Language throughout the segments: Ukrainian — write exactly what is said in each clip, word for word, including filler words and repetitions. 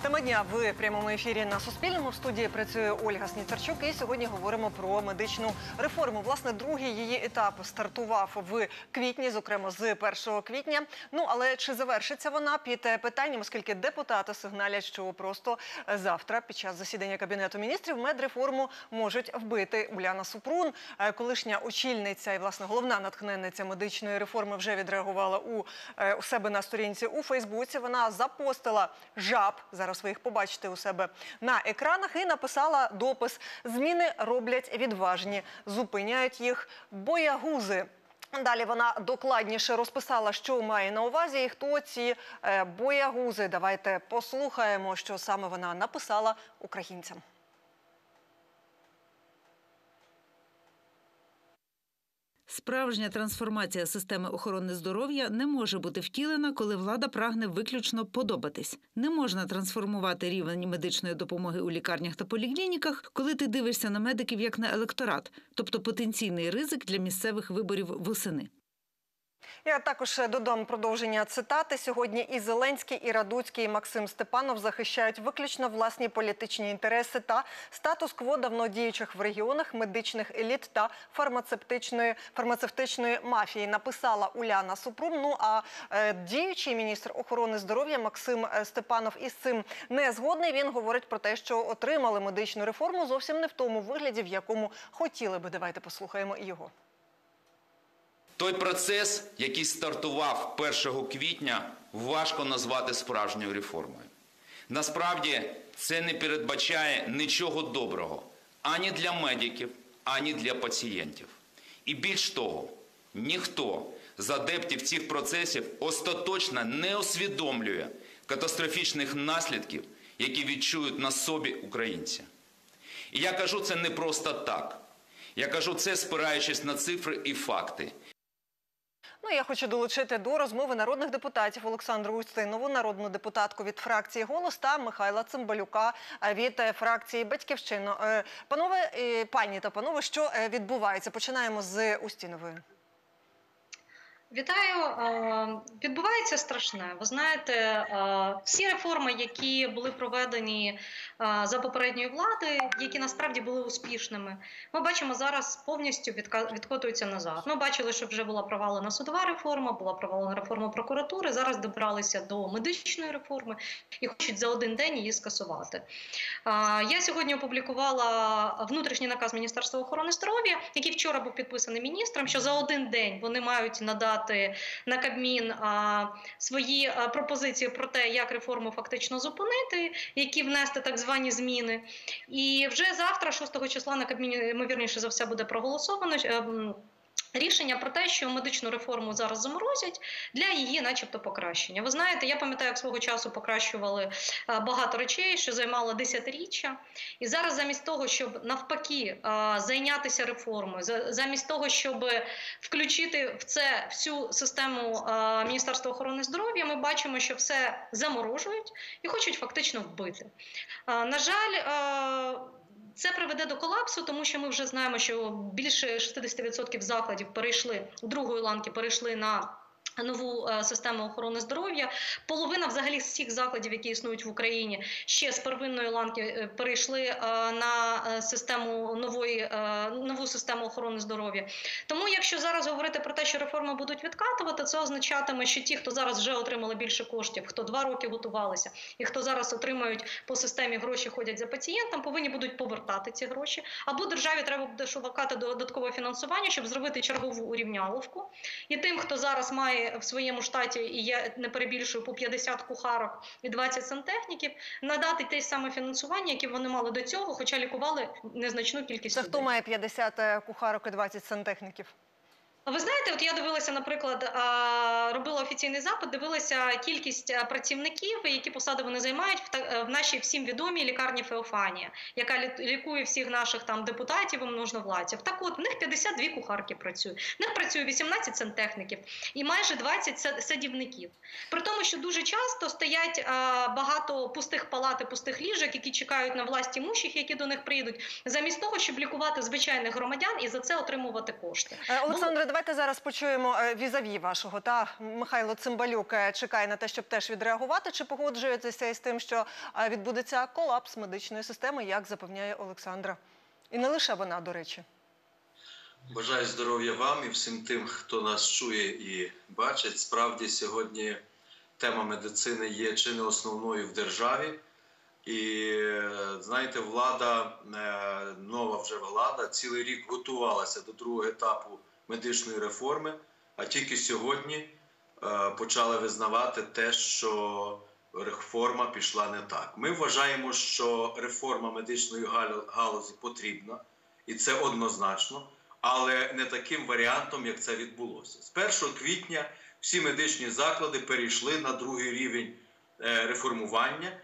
Тема дня в прямому ефірі на Суспільному. В студії працює Ольга Сніцарчук. І сьогодні говоримо про медичну реформу. Власне, другий її етап стартував в квітні, зокрема з першого квітня. Ну, але чи завершиться вона під питанням, оскільки депутати сигналять, що просто завтра під час засідання Кабінету міністрів медреформу можуть вбити. Уляна Супрун, колишня очільниця і, власне, головна натхненниця медичної реформи, вже відреагувала у, у себе на сторінці у Фейсбуці. Вона запостила жаб, зараз ви їх побачите у себе на екранах, і написала допис: «Зміни роблять відважні, зупиняють їх боягузи». Далі вона докладніше розписала, що має на увазі і хто ці боягузи. Давайте послухаємо, що саме вона написала українцям. Справжня трансформація системи охорони здоров'я не може бути втілена, коли влада прагне виключно подобатись. Не можна трансформувати рівень медичної допомоги у лікарнях та поліклініках, коли ти дивишся на медиків як на електорат, тобто потенційний ризик для місцевих виборів восени. Я також додам продовження цитати. Сьогодні і Зеленський, і Радуцький, і Максим Степанов захищають виключно власні політичні інтереси та статус-кво давно діючих в регіонах медичних еліт та фармацевтичної, фармацевтичної мафії, написала Уляна Супрун. Ну а е, діючий міністр охорони здоров'я Максим Степанов із цим не згодний. Він говорить про те, що отримали медичну реформу зовсім не в тому вигляді, в якому хотіли би. Давайте послухаємо і його. Той процес, який стартував першого квітня, важко назвати справжньою реформою. Насправді, це не передбачає нічого доброго ані для медиків, ані для пацієнтів. І більш того, ніхто з адептів цих процесів остаточно не усвідомлює катастрофічних наслідків, які відчують на собі українці. І я кажу це не просто так. Я кажу це, спираючись на цифри і факти. Ну, я хочу долучити до розмови народних депутатів Олександру Устинову, народну депутатку від фракції «Голос», та Михайла Цимбалюка від фракції «Батьківщина». Панове, пані та панове, що відбувається? Починаємо з Устінової. Вітаю. Відбувається страшне. Ви знаєте, всі реформи, які були проведені за попередньої влади, які насправді були успішними, ми бачимо зараз повністю відкотуються назад. Ми бачили, що вже була провалена судова реформа, була провалена реформа прокуратури, зараз добралися до медичної реформи і хочуть за один день її скасувати. Я сьогодні опублікувала внутрішній наказ Міністерства охорони здоров'я, який вчора був підписаний міністром, що за один день вони мають надати на Кабмін а, свої а, пропозиції про те, як реформу фактично зупинити, які внести так звані зміни. І вже завтра, шостого числа, на Кабміні, ймовірніше за все, буде проголосовано рішення про те, що медичну реформу зараз заморозять для її начебто покращення. Ви знаєте, я пам'ятаю, як свого часу покращували багато речей, що займало десятиріччя. І зараз замість того, щоб навпаки зайнятися реформою, замість того, щоб включити в це всю систему Міністерства охорони здоров'я, ми бачимо, що все заморожують і хочуть фактично вбити. На жаль, це приведе до колапсу, тому що ми вже знаємо, що більше шістдесят відсотків закладів перейшли, другої ланки перейшли на нову систему охорони здоров'я. Половина взагалі з всіх закладів, які існують в Україні, ще з первинної ланки перейшли на систему нової, нову систему охорони здоров'я. Тому якщо зараз говорити про те, що реформи будуть відкатувати, це означатиме, що ті, хто зараз вже отримали більше коштів, хто два роки готувалися і хто зараз отримають по системі гроші, ходять за пацієнтом, повинні будуть повертати ці гроші. Або державі треба буде шукати додаткове фінансування, щоб зробити чергову урівняловку. І тим, хто зараз має в своєму штаті, і я не перебільшую, по п'ятдесят кухарок і двадцять сантехніків, надати те саме фінансування, яке вони мали до цього, хоча лікували незначну кількість людей. Це хто має п'ятдесят кухарок і двадцять сантехніків? Ви знаєте, от я дивилася, наприклад, робила офіційний запит, дивилася кількість працівників, які посади вони займають в нашій всім відомій лікарні Феофанія, яка лікує всіх наших там депутатів і можновладців. Так от, в них п'ятдесят дві кухарки працюють, в них працює вісімнадцять сантехніків і майже двадцять садівників. При тому, що дуже часто стоять багато пустих палат і пустих ліжок, які чекають на власть імущих, які до них прийдуть, замість того, щоб лікувати звичайних громадян і за це отримувати кошти. Олександре, давайте зараз почуємо візаві вашого та Михайло Цимбалюк чекає на те, щоб теж відреагувати. Чи погоджуєтеся із тим, що відбудеться колапс медичної системи, як запевняє Олександра? І не лише вона, до речі. Бажаю здоров'я вам і всім тим, хто нас чує і бачить. Справді, сьогодні тема медицини є чи не основною в державі. І, знаєте, влада, нова вже влада, цілий рік готувалася до другого етапу медичної реформи, а тільки сьогодні почали визнавати те, що реформа пішла не так. Ми вважаємо, що реформа медичної галузі потрібна, і це однозначно, але не таким варіантом, як це відбулося. З першого квітня всі медичні заклади перейшли на другий рівень реформування,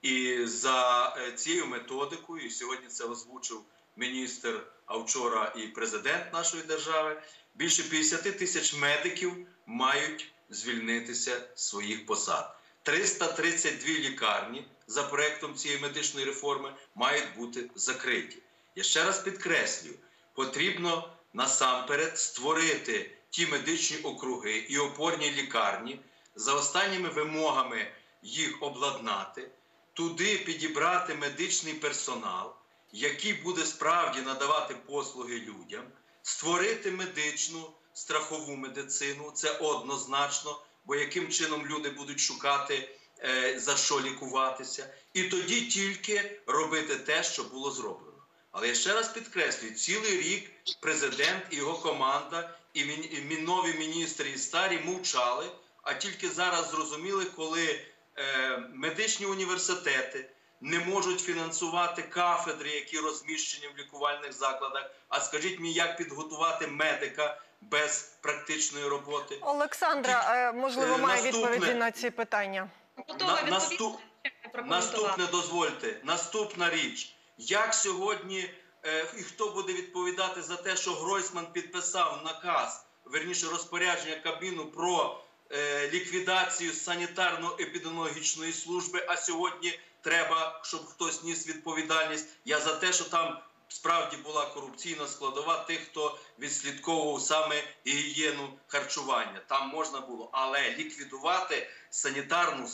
і за цією методикою, і сьогодні це озвучив міністр, а вчора і президент нашої держави, більше п'ятдесят тисяч медиків мають звільнитися з своїх посад. триста тридцять дві лікарні за проєктом цієї медичної реформи мають бути закриті. Я ще раз підкреслюю, потрібно насамперед створити ті медичні округи і опорні лікарні, за останніми вимогами їх обладнати, туди підібрати медичний персонал, який буде справді надавати послуги людям, створити медичну, страхову медицину, це однозначно, бо яким чином люди будуть шукати, е, за що лікуватися, і тоді тільки робити те, що було зроблено. Але я ще раз підкреслюю, цілий рік президент і його команда, і, мін, і нові міністри, і старі мовчали, а тільки зараз зрозуміли, коли е, медичні університети не можуть фінансувати кафедри, які розміщені в лікувальних закладах. А скажіть мені, як підготувати медика без практичної роботи? Олександра, можливо, має Наступне. відповіді на ці питання. На, наступ... Наступне, дозвольте, наступна річ. Як сьогодні е, і хто буде відповідати за те, що Гройсман підписав наказ, верніше розпорядження Кабміну про е, ліквідацію санітарно-епідеміологічної служби, а сьогодні треба, щоб хтось ніс відповідальність. Я за те, що там справді була корупційна складова тих, хто відслідковував саме гігієну харчування. Там можна було, але ліквідувати санітарну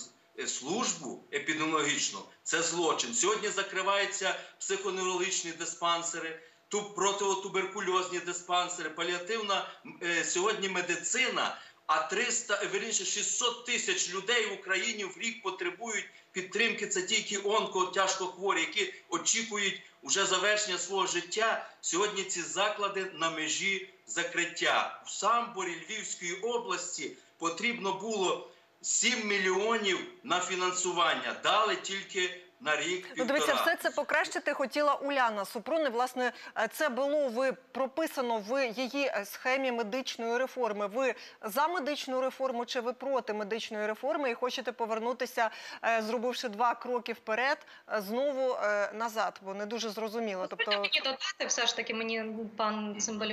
службу епідеміологічну – це злочин. Сьогодні закриваються психоневрологічні диспансери, протитуберкульозні диспансери, паліативна е, сьогодні медицина, а триста, верніше, шістсот тисяч людей в Україні в рік потребують підтримки. Це тільки онко, тяжкохворі, які очікують уже завершення свого життя. Сьогодні ці заклади на межі закриття. В Самборі Львівської області потрібно було сім мільйонів на фінансування. Дали тільки на рік-півтора. Ну, дивіться, все це покращити хотіла Уляна Супрун. І, власне, це було ви прописано в її схемі медичної реформи. Ви за медичну реформу чи ви проти медичної реформи і хочете повернутися, зробивши два кроки вперед, знову назад? Бо не дуже зрозуміло. Тобто... Мені додати, все ж таки, мені пан Цимбалюк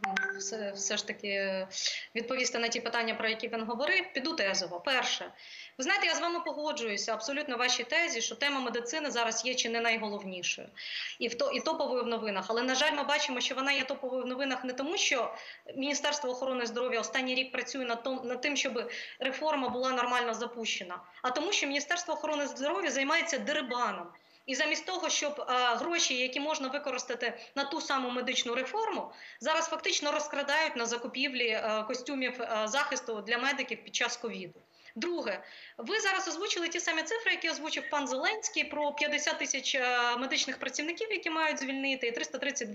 все, все ж таки відповісти на ті питання, про які він говорив. Піду тезово. Перше. Ви знаєте, я з вами погоджуюся абсолютно в вашій тезі, що тема медицини зараз є чи не найголовнішою. І, в то, і топовою в новинах. Але, на жаль, ми бачимо, що вона є топовою в новинах не тому, що Міністерство охорони здоров'я останній рік працює над, том, над тим, щоб реформа була нормально запущена, а тому, що Міністерство охорони здоров'я займається дерибаном. І замість того, щоб а, гроші, які можна використати на ту саму медичну реформу, зараз фактично розкрадають на закупівлі а, костюмів а, захисту для медиків під час ковіду. Друге, ви зараз озвучили ті самі цифри, які озвучив пан Зеленський, про п'ятдесят тисяч медичних працівників, які мають звільнити, і триста тридцять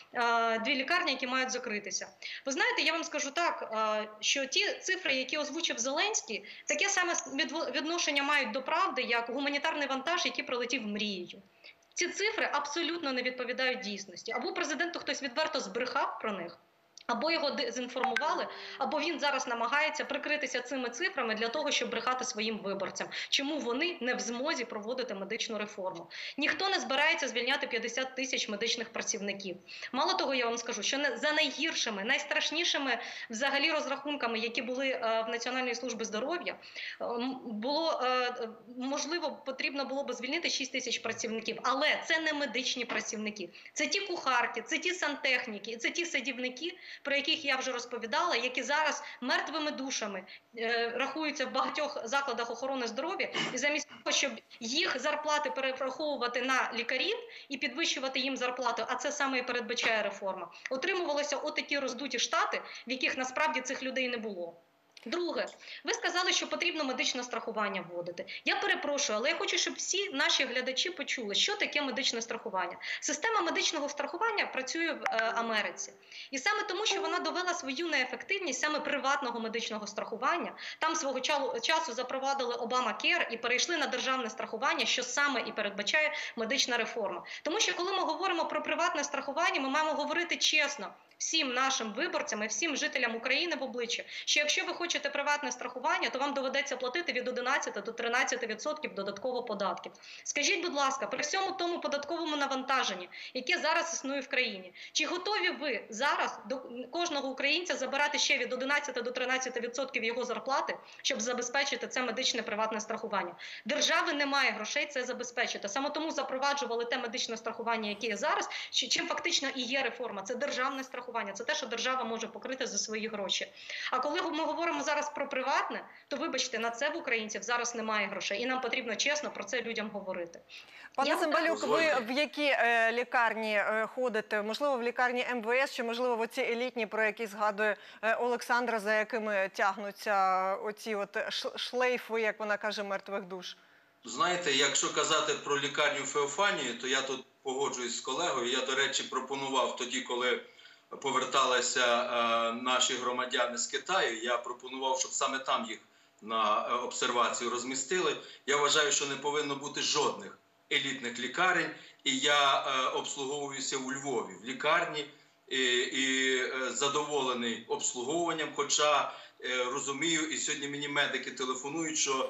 дві лікарні, які мають закритися. Ви знаєте, я вам скажу так, що ті цифри, які озвучив Зеленський, таке саме відношення мають до правди, як гуманітарний вантаж, який прилетів мрією. Ці цифри абсолютно не відповідають дійсності. Або президенту хтось відверто збрехав про них, або його дезінформували, або він зараз намагається прикритися цими цифрами для того, щоб брехати своїм виборцям. Чому вони не в змозі проводити медичну реформу? Ніхто не збирається звільняти п'ятдесят тисяч медичних працівників. Мало того, я вам скажу, що за найгіршими, найстрашнішими взагалі розрахунками, які були в Національній службі здоров'я, було, можливо, потрібно було б звільнити шість тисяч працівників. Але це не медичні працівники. Це ті кухарки, це ті сантехніки, це ті садівники, про яких я вже розповідала, які зараз мертвими душами е, рахуються в багатьох закладах охорони здоров'я, і замість того, щоб їх зарплати перераховувати на лікарів і підвищувати їм зарплату, а це саме і передбачає реформа, отримувалися отакі роздуті штати, в яких насправді цих людей не було. Друге, ви сказали, що потрібно медичне страхування вводити. Я перепрошую, але я хочу, щоб всі наші глядачі почули, що таке медичне страхування. Система медичного страхування працює в е, Америці. І саме тому, що вона довела свою неефективність саме приватного медичного страхування, там свого часу запровадили Обама-Кер і перейшли на державне страхування, що саме і передбачає медична реформа. Тому що коли ми говоримо про приватне страхування, ми маємо говорити чесно всім нашим виборцям і всім жителям України в обличчя, що якщо ви хочете приватне страхування, то вам доведеться платити від одинадцяти до тринадцяти відсотків додатково податків. Скажіть, будь ласка, при всьому тому податковому навантаженні, яке зараз існує в країні, чи готові ви зараз до кожного українця забирати ще від одинадцяти до тринадцяти відсотків його зарплати, щоб забезпечити це медичне приватне страхування? Держави немає грошей це забезпечити. Саме тому запроваджували те медичне страхування, яке є зараз, чим фактично і є реформа. Це державне страхування. Це те, що держава може покрити за свої гроші. А коли ми говоримо зараз про приватне, то, вибачте, на це в українців зараз немає грошей. І нам потрібно чесно про це людям говорити. Пане Я Цимбалюк, так... ви в які е, лікарні е, ходите? Можливо, в лікарні Ем Ве Ес, чи, можливо, в оці елітні, про які згадує е, Олександра, за якими тягнуться оці от шлейфи, як вона каже, мертвих душ? Знаєте, якщо казати про лікарню Феофанію, то я тут погоджуюсь з колегою. Я, до речі, пропонував тоді, коли поверталися е, наші громадяни з Китаю, я пропонував, щоб саме там їх на е, обсервацію розмістили. Я вважаю, що не повинно бути жодних елітних лікарень, і я е, обслуговуюся у Львові в лікарні і, і е, задоволений обслуговуванням, хоча е, розумію, і сьогодні мені медики телефонують, що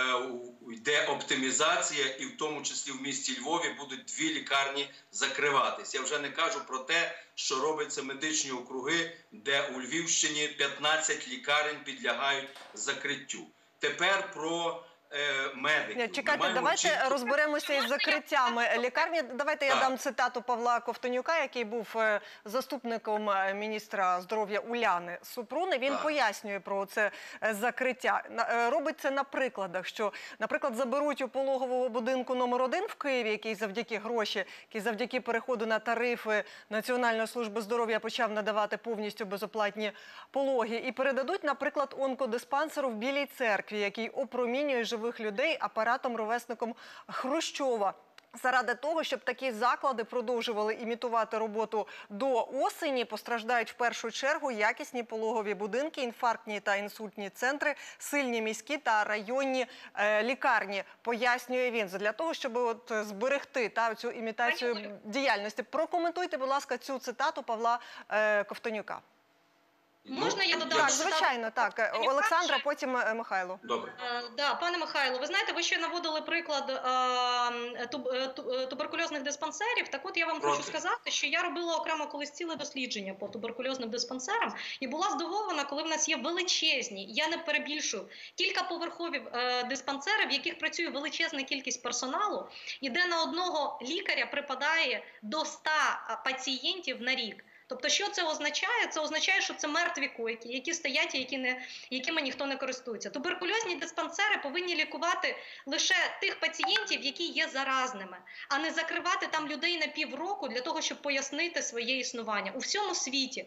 йде оптимізація, і в тому числі в місті Львові будуть дві лікарні закриватись. Я вже не кажу про те, що робиться медичні округи, де у Львівщині п'ятнадцять лікарень підлягають закриттю. Тепер про е, медиків. Чекайте, давайте чітко... розберемося із закриттями лікарні. Давайте так. Я дам цитату Павла Ковтонюка, який був заступником міністра здоров'я Уляни Супрун. Він так. пояснює про це закриття. Робить це на прикладах, що, наприклад, заберуть у пологового будинку номер один в Києві, який завдяки гроші, який завдяки переходу на тарифи Національної служби здоров'я почав надавати повністю безоплатні пологи, і передадуть, наприклад, онкодиспансеру в Білій Церкві, який опромінює живих людей апаратом-ровесником Хрущова. Заради того, щоб такі заклади продовжували імітувати роботу до осені, постраждають в першу чергу якісні пологові будинки, інфарктні та інсультні центри, сильні міські та районні е, лікарні, пояснює він. Для того, щоб от зберегти та, цю імітацію діяльності. Прокоментуйте, будь ласка, цю цитату Павла е, Ковтонюка. Можна я додам? Так, звичайно, так. Олександра, потім Михайло. Добре. Е, да, пане Михайло, ви знаєте, ви ще наводили приклад е, туб, е, туберкульозних диспансерів. Так от я вам Проти. хочу сказати, що я робила окремо колись ціле дослідження по туберкульозним диспансерам і була здивована, коли в нас є величезні, я не перебільшую, кількаповерхові е, диспансери, в яких працює величезна кількість персоналу, і де на одного лікаря припадає до ста пацієнтів на рік. Тобто, що це означає? Це означає, що це мертві койки, які стоять і які не, якими ніхто не користується. Туберкульозні диспансери повинні лікувати лише тих пацієнтів, які є заразними, а не закривати там людей на півроку для того, щоб пояснити своє існування. У всьому світі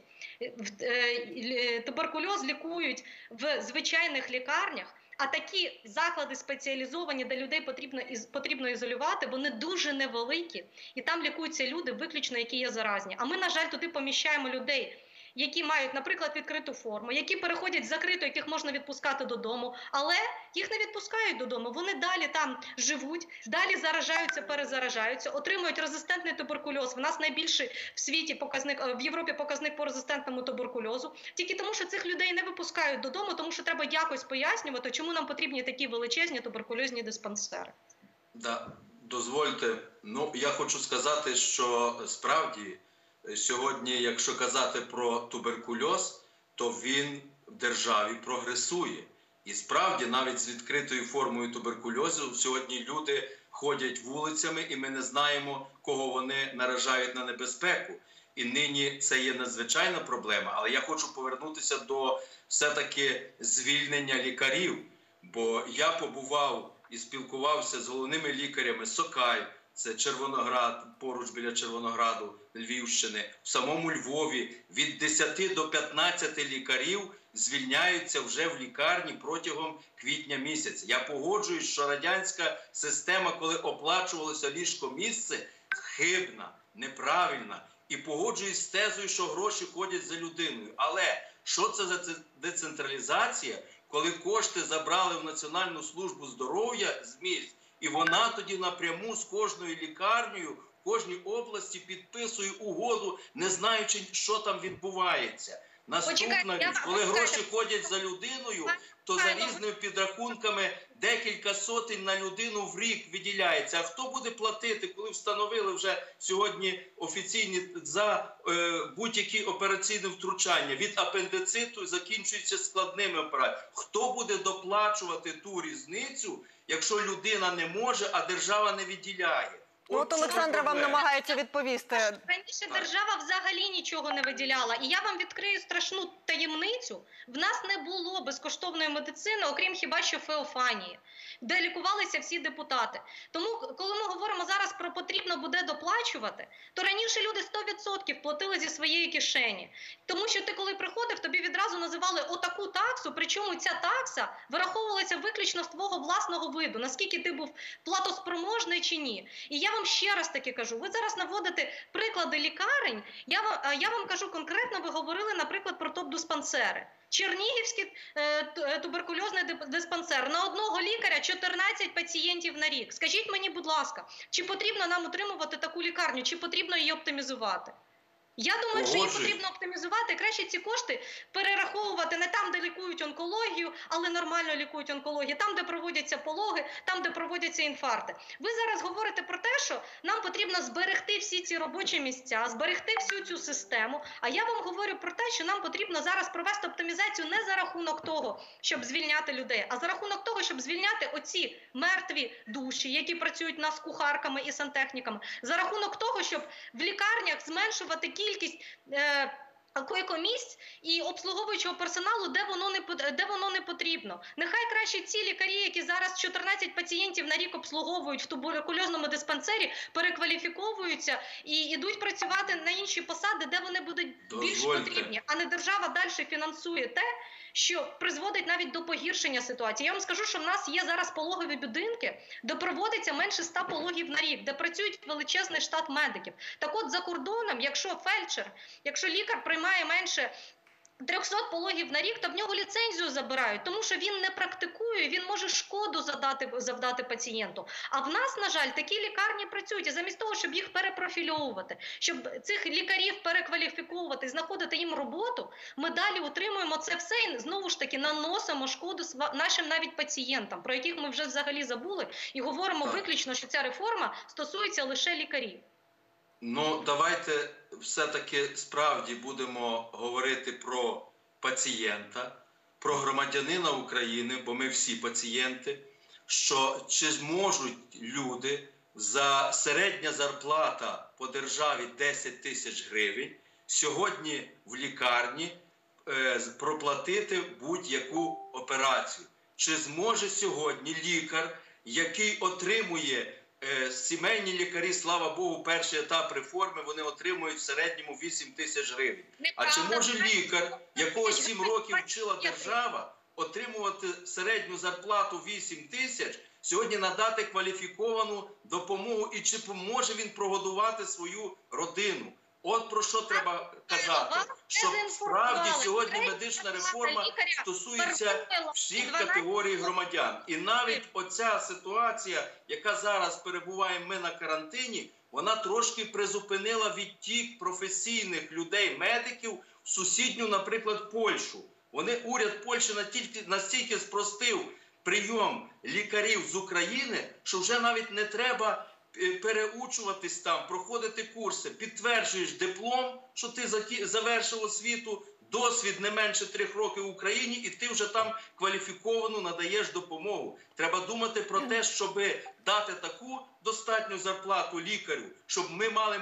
туберкульоз лікують в звичайних лікарнях, а такі заклади спеціалізовані, де людей потрібно, потрібно ізолювати, вони дуже невеликі. І там лікуються люди виключно, які є заразні. А ми, на жаль, туди поміщаємо людей, які мають, наприклад, відкриту форму, які переходять з закриту, яких можна відпускати додому, але їх не відпускають додому. Вони далі там живуть, далі заражаються, перезаражаються, отримують резистентний туберкульоз. В нас найбільший в світі показник, в Європі показник по резистентному туберкульозу. Тільки тому, що цих людей не випускають додому, тому що треба якось пояснювати, чому нам потрібні такі величезні туберкульозні диспансери. Да, дозвольте. Ну, я хочу сказати, що справді сьогодні, якщо казати про туберкульоз, то він в державі прогресує. І справді, навіть з відкритою формою туберкульозу, сьогодні люди ходять вулицями, і ми не знаємо, кого вони наражають на небезпеку. і нині це є надзвичайна проблема. Але я хочу повернутися до все-таки звільнення лікарів, бо я побував і спілкувався з головними лікарями Сокаль, це Червоноград, поруч біля Червонограду, Львівщини. В самому Львові від десяти до п'ятнадцяти лікарів звільняються вже в лікарні протягом квітня місяця. Я погоджуюсь, що радянська система, коли оплачувалося ліжко-місце, хибна, неправильна. І погоджуюсь з тезою, що гроші ходять за людиною. Але що це за децентралізація, коли кошти забрали в Національну службу здоров'я з місць, і вона тоді напряму з кожною лікарнею в кожній області підписує угоду, не знаючи, що там відбувається. Наступна річ, коли гроші ходять за людиною, то за різними підрахунками декілька сотень на людину в рік виділяється. А хто буде платити, коли встановили вже сьогодні офіційні за е, будь-які операційні втручання? Від апендициту закінчується складними операціями. Хто буде доплачувати ту різницю, якщо людина не може, а держава не виділяє? Ну, от Олександра вам намагається відповісти. Раніше держава взагалі нічого не виділяла. І я вам відкрию страшну таємницю. В нас не було безкоштовної медицини, окрім хіба що Феофанії, де лікувалися всі депутати. Тому, коли ми говоримо зараз про потрібно буде доплачувати, то раніше люди сто відсотків платили зі своєї кишені. Тому що ти, коли приходив, тобі відразу називали отаку таксу, причому ця такса вираховувалася виключно з твого власного виду, наскільки ти був платоспроможний чи ні. І я вам ще раз таки кажу, ви зараз наводите приклади лікарень, я вам, я вам кажу конкретно, ви говорили, наприклад, про топ-диспансери. Чернігівський е, туберкульозний диспансер. На одного лікаря чотирнадцять пацієнтів на рік. Скажіть мені, будь ласка, чи потрібно нам утримувати таку лікарню, чи потрібно її оптимізувати? Я думаю, що її потрібно оптимізувати, краще ці кошти перераховувати не там, де лікують онкологію, але нормально лікують онкологію, там, де проводяться пологи, там, де проводяться інфаркти. Ви зараз говорите про те, що нам потрібно зберегти всі ці робочі місця, зберегти всю цю систему, а я вам говорю про те, що нам потрібно зараз провести оптимізацію не за рахунок того, щоб звільняти людей, а за рахунок того, щоб звільняти оці мертві душі, які працюють у нас кухарками і сантехніками, за рахунок того, щоб в лікарнях зменшувати кількість кількість е, койко-місць і обслуговуючого персоналу, де воно, не, де воно не потрібно. Нехай краще ці лікарі, які зараз чотирнадцять пацієнтів на рік обслуговують в туберкульозному диспансері, перекваліфіковуються і йдуть працювати на інші посади, де вони будуть більш Дозвольте. потрібні. А не держава далі фінансує те, що призводить навіть до погіршення ситуації. Я вам скажу, що в нас є зараз пологові будинки, де проводиться менше ста пологів на рік, де працюють величезний штат медиків. Так от за кордоном, якщо фельдшер, якщо лікар приймає менше трьохсот пологів на рік, то в нього ліцензію забирають, тому що він не практикує, він може шкоду завдати, завдати пацієнту. А в нас, на жаль, такі лікарні працюють, і замість того, щоб їх перепрофільовувати, щоб цих лікарів перекваліфіковувати, знаходити їм роботу, ми далі утримуємо це все і знову ж таки наносимо шкоду нашим навіть пацієнтам, про яких ми вже взагалі забули, і говоримо виключно, що ця реформа стосується лише лікарів. Ну, давайте все-таки справді будемо говорити про пацієнта, про громадянина України, бо ми всі пацієнти, що чи зможуть люди за середня зарплата по державі десять тисяч гривень сьогодні в лікарні е, проплатити будь-яку операцію. Чи зможе сьогодні лікар, який отримує сімейні лікарі, слава Богу, перший етап реформи, вони отримують в середньому вісім тисяч гривень. А чи може лікар, якого сім років вчила держава, отримувати середню зарплату вісім тисяч, сьогодні надати кваліфіковану допомогу і чи поможе він прогодувати свою родину? От про що треба казати, що справді сьогодні медична реформа стосується всіх категорій громадян. І навіть оця ситуація, яка зараз перебуваємо ми на карантині, вона трошки призупинила відтік професійних людей, медиків в сусідню, наприклад, Польщу. Вони, уряд Польщі настільки, настільки спростив прийом лікарів з України, що вже навіть не треба переучуватись там, проходити курси, підтверджуєш диплом, що ти завершив освіту досвід не менше трьох років в Україні, і ти вже там кваліфіковано надаєш допомогу. Треба думати про те, щоб дати таку достатню зарплату лікарю, щоб ми мали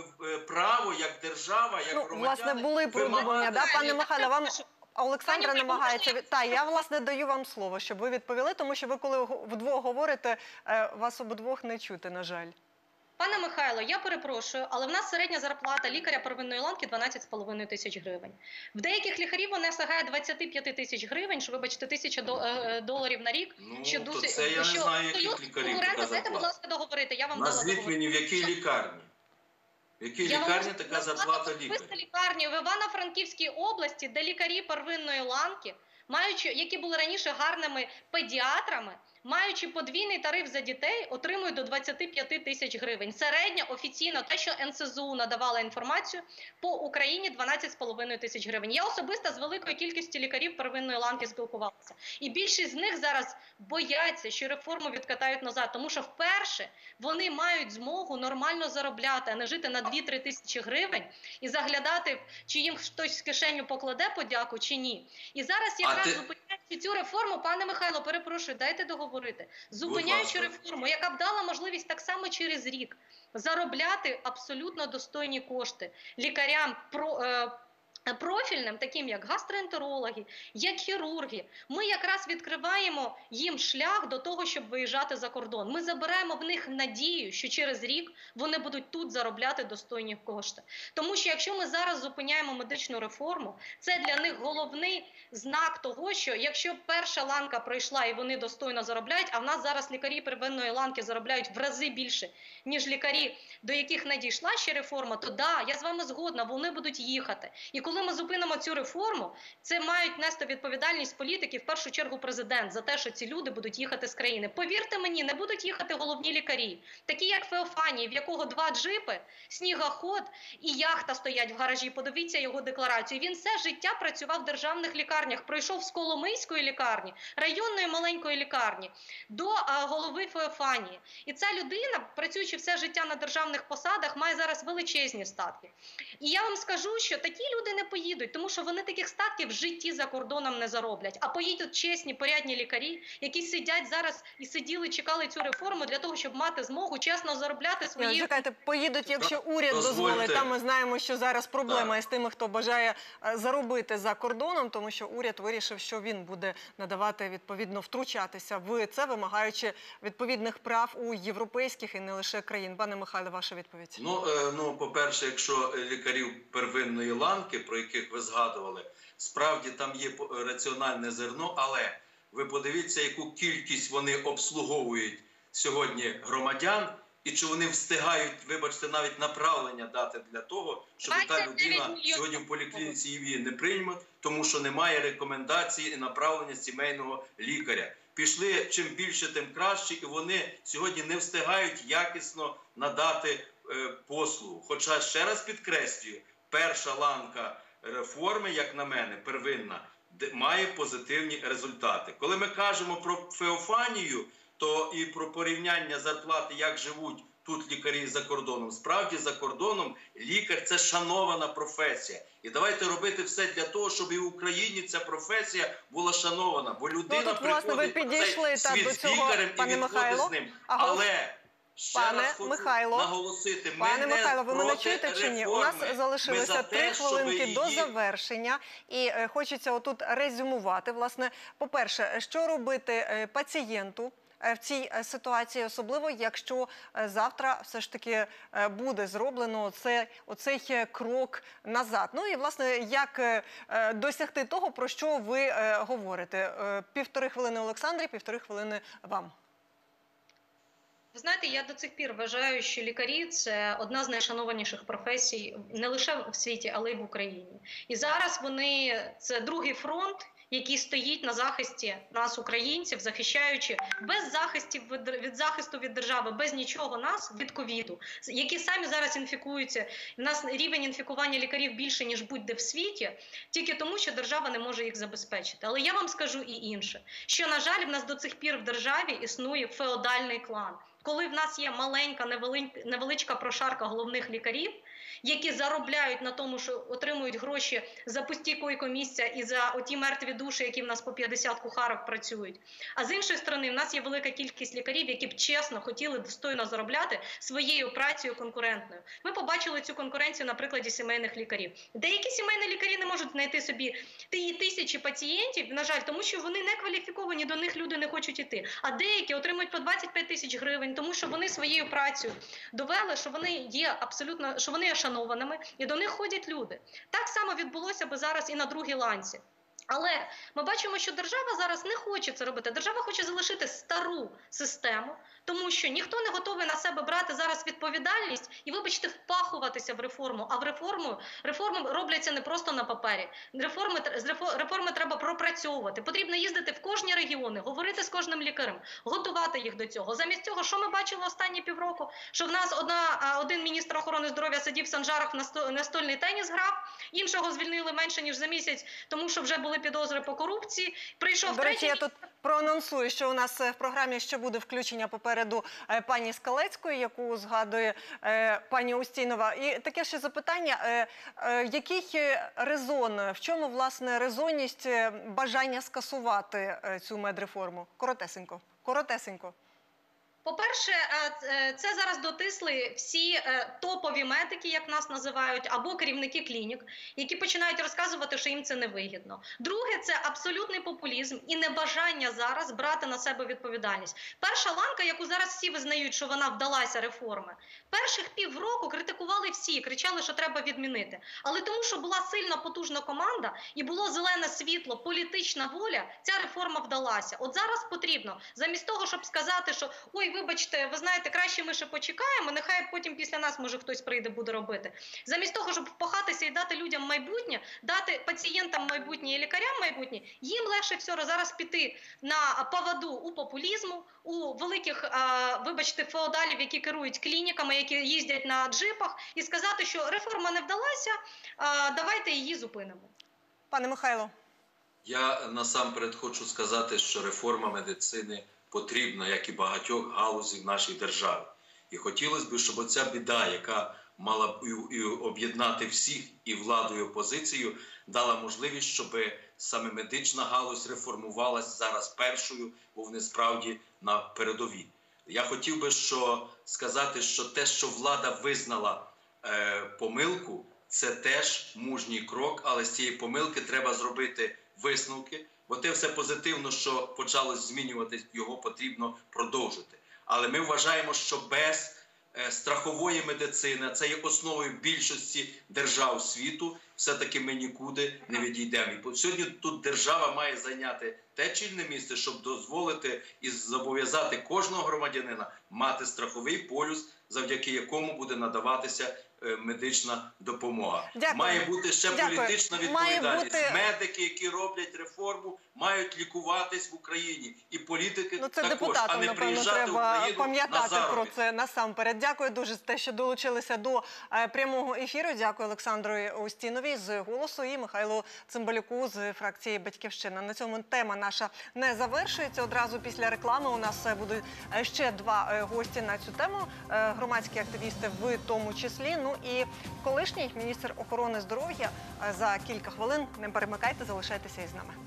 право, як держава, як ну, громадяни, власне, були продумання, да, пане Михайле, вам Олександра намагається... від- Та, я, власне, даю вам слово, щоб ви відповіли, тому що ви, коли вдвох говорите, вас обидвох не чути, на жаль. Пане Михайло, я перепрошую, але в нас середня зарплата лікаря первинної ланки дванадцять з половиною тисяч гривень. В деяких лікарів вона сягає двадцять п'ять тисяч гривень, що, вибачте, тисяча доларів на рік. Ну, що то досить, це я не що, знаю, яких абсолютно лікарів конкурентно. така Дайте, будь зарплата. ласка, договорити, я вам дала Назвіть договорити. мені, в якій лікарні? В якій Я вам лікарні можу така назвати зарплата особисто лікаря? лікарні в Івано-Франківській області, де лікарі первинної ланки, маючи, які були раніше гарними педіатрами, маючи подвійний тариф за дітей, отримують до двадцяти п'яти тисяч гривень. Середня, офіційно, те, що ен ес зе у надавала інформацію, по Україні дванадцять з половиною тисяч гривень. Я особисто з великою кількістю лікарів первинної ланки спілкувалася. І більшість з них зараз бояться, що реформу відкатають назад, тому що вперше вони мають змогу нормально заробляти, а не жити на дві-три тисячі гривень і заглядати, чи їм хтось в кишеню покладе подяку, чи ні. І зараз якраз ти... зупиняючи цю реформу, пане Михайло, перепрошую, дайте договорити. Зупиняючи реформу, яка б дала можливість так само через рік заробляти абсолютно достойні кошти лікарям про е, профільним, таким як гастроентерологи, як хірурги, ми якраз відкриваємо їм шлях до того, щоб виїжджати за кордон. Ми забираємо в них надію, що через рік вони будуть тут заробляти достойні кошти. Тому що якщо ми зараз зупиняємо медичну реформу, це для них головний знак того, що якщо перша ланка пройшла і вони достойно заробляють, а в нас зараз лікарі первинної ланки заробляють в рази більше, ніж лікарі, до яких надійшла ще реформа, то да, я з вами згодна, вони будуть їхати. І коли ми зупинимо цю реформу, це мають нести відповідальність політиків, в першу чергу президент, за те, що ці люди будуть їхати з країни. Повірте мені, не будуть їхати головні лікарі, такі як Феофаній, в якого два джипи, снігоход і яхта стоять в гаражі. Подивіться його декларацію. Він все життя працював в державних лікарнях, пройшов з Коломийської лікарні, районної маленької лікарні, до а, голови Феофанії. І ця людина, працюючи все життя на державних посадах, має зараз величезні статки. І я вам скажу, що такі люди не поїдуть, тому що вони таких статків в житті за кордоном не зароблять. А поїдуть чесні, порядні лікарі, які сидять зараз і сиділи, чекали цю реформу для того, щоб мати змогу чесно заробляти свої... Ні, чекайте, поїдуть, якщо уряд Дозвольте. дозволить. Там ми знаємо, що зараз проблема Так. із тими, хто бажає е, заробити за кордоном, тому що уряд вирішив, що він буде надавати, відповідно, втручатися в це, вимагаючи відповідних прав у європейських і не лише країн. Пане Михайле, ваша відповідь. Ну, е, ну, по-перше, якщо лікарів первинної ланки, про яких ви згадували, справді там є раціональне зерно, але ви подивіться, яку кількість вони обслуговують сьогодні громадян, і чи вони встигають, вибачте, навіть направлення дати для того, щоб та людина сьогодні в поліклініці її не прийме, тому що немає рекомендації і направлення сімейного лікаря. Пішли чим більше, тим краще, і вони сьогодні не встигають якісно надати е, послугу. Хоча, ще раз підкреслюю, перша ланка реформи, як на мене, первинна, має позитивні результати. Коли ми кажемо про Феофанію, то і про порівняння зарплати, як живуть тут лікарі за кордоном. Справді, за кордоном лікар – це шанована професія. І давайте робити все для того, щоб і в Україні ця професія була шанована. Бо людина Ну, тут, власне, ви приходить підійшли, в цей та, світ до з цього, лікарем пане і відходить Михайло. з ним. А голос- Але ще Пане раз хочу Михайло, наголосити, ми Пане не Михайло, ви мене проти чуєте чи ні? У реформи. нас Ми залишилося за три те, щоб хвилинки її... до завершення. І е, хочеться отут резюмувати. Власне, по-перше, що робити е, пацієнту в цій ситуації, особливо якщо завтра все ж таки буде зроблено це, оцей крок назад. Ну і, власне, як досягти того, про що ви говорите. Півтори хвилини Олександрі, півтори хвилини вам. Ви знаєте, я до цих пір вважаю, що лікарі – це одна з найшанованіших професій не лише в світі, але й в Україні. І зараз вони – це другий фронт, який стоїть на захисті нас, українців, захищаючи без захистів від захисту від держави, без нічого нас від ковіду, які самі зараз інфікуються. У нас рівень інфікування лікарів більше, ніж будь-де в світі, тільки тому, що держава не може їх забезпечити. Але я вам скажу і інше, що, на жаль, в нас до цих пір в державі існує феодальний клан. Коли в нас є маленька, невеличка прошарка головних лікарів, які заробляють на тому, що отримують гроші за пусті койко-місця і за оті мертві душі, які в нас по п'ятдесят кухарок працюють. А з іншої сторони, в нас є велика кількість лікарів, які б чесно хотіли достойно заробляти своєю працею конкурентною. Ми побачили цю конкуренцію на прикладі сімейних лікарів. Деякі сімейні лікарі не можуть знайти собі тисячі пацієнтів, на жаль, тому що вони не кваліфіковані, до них люди не хочуть іти. А деякі отримують по двадцять п'ять тисяч гривень, тому що вони своєю працею довели, що вони є абсолютно, що вони є шанованими, і до них ходять люди. Так само відбулося би зараз і на другій ланці. Але ми бачимо, що держава зараз не хоче це робити. Держава хоче залишити стару систему, тому що ніхто не готовий на себе брати зараз відповідальність і, вибачте, впахуватися в реформу. А в реформу, реформи робляться не просто на папері. Реформи, реформи треба пропрацьовувати. Потрібно їздити в кожні регіони, говорити з кожним лікарем, готувати їх до цього. Замість цього, що ми бачили останні півроку? Що в нас одна, один міністр охорони здоров'я сидів в Санжарах, в настольний теніс грав, іншого звільнили менше, ніж за місяць, тому що вже були підозри по корупції. Прийшов До речі, третій... я тут проанонсую, що у нас в програмі ще буде включення попереду пані Скалецької, яку згадує пані Устінова. І таке ще запитання, який резон, в чому, власне, резонність бажання скасувати цю медреформу? Коротесенько. Коротесенько. По-перше, це зараз дотисли всі топові медики, як нас називають, або керівники клінік, які починають розказувати, що їм це невигідно. Друге, це абсолютний популізм і небажання зараз брати на себе відповідальність. Перша ланка, яку зараз всі визнають, що вона вдалася реформи, перших півроку критикували всі, кричали, що треба відмінити. Але тому, що була сильна, потужна команда і було зелене світло, політична воля, ця реформа вдалася. От зараз потрібно, замість того, щоб сказати, що «Ой, вибачте, ви знаєте, краще ми ще почекаємо, нехай потім після нас, може, хтось прийде, буде робити». Замість того, щоб впахатися і дати людям майбутнє, дати пацієнтам майбутнє і лікарям майбутнє, їм легше всього зараз піти на поводу у популізму, у великих, вибачте, феодалів, які керують клініками, які їздять на джипах, і сказати, що реформа не вдалася, давайте її зупинимо. Пане Михайло. Я насамперед хочу сказати, що реформа медицини потрібна, як і багатьох галузей в нашій державі. І хотілося б, щоб оця біда, яка мала б і об'єднати всіх, і владу, і опозицію, дала можливість, щоб саме медична галузь реформувалась зараз першою, бо вони справді на передовій. Я хотів би що сказати, що те, що влада визнала е, помилку, це теж мужній крок, але з цієї помилки треба зробити висновки, бо те все позитивно, що почалось змінюватись, його потрібно продовжити. Але ми вважаємо, що без е, страхової медицини, це є основою більшості держав світу, все-таки ми нікуди не відійдемо. І сьогодні тут держава має зайняти те чільне місце, щоб дозволити і зобов'язати кожного громадянина мати страховий полюс, завдяки якому буде надаватися медична допомога. Дякую. Має бути ще Дякую. політична відповідальність. Бути... Медики, які роблять реформу, мають лікуватись в Україні. І політики ну, це також, а не напевно, приїжджати в Україну пам'ятати на про це насамперед. Дякую дуже за те, що долучилися до е, прямого ефіру. Дякую Олександру Устіновій з «Голосу» і Михайлу Цимбалюку з фракції «Батьківщина». На цьому тема наша не завершується. Одразу після реклами у нас будуть ще два гості на цю тему. Громадські активісти в тому числі. Ну і колишній міністр охорони здоров'я за кілька хвилин. Не перемикайте, залишайтеся із нами.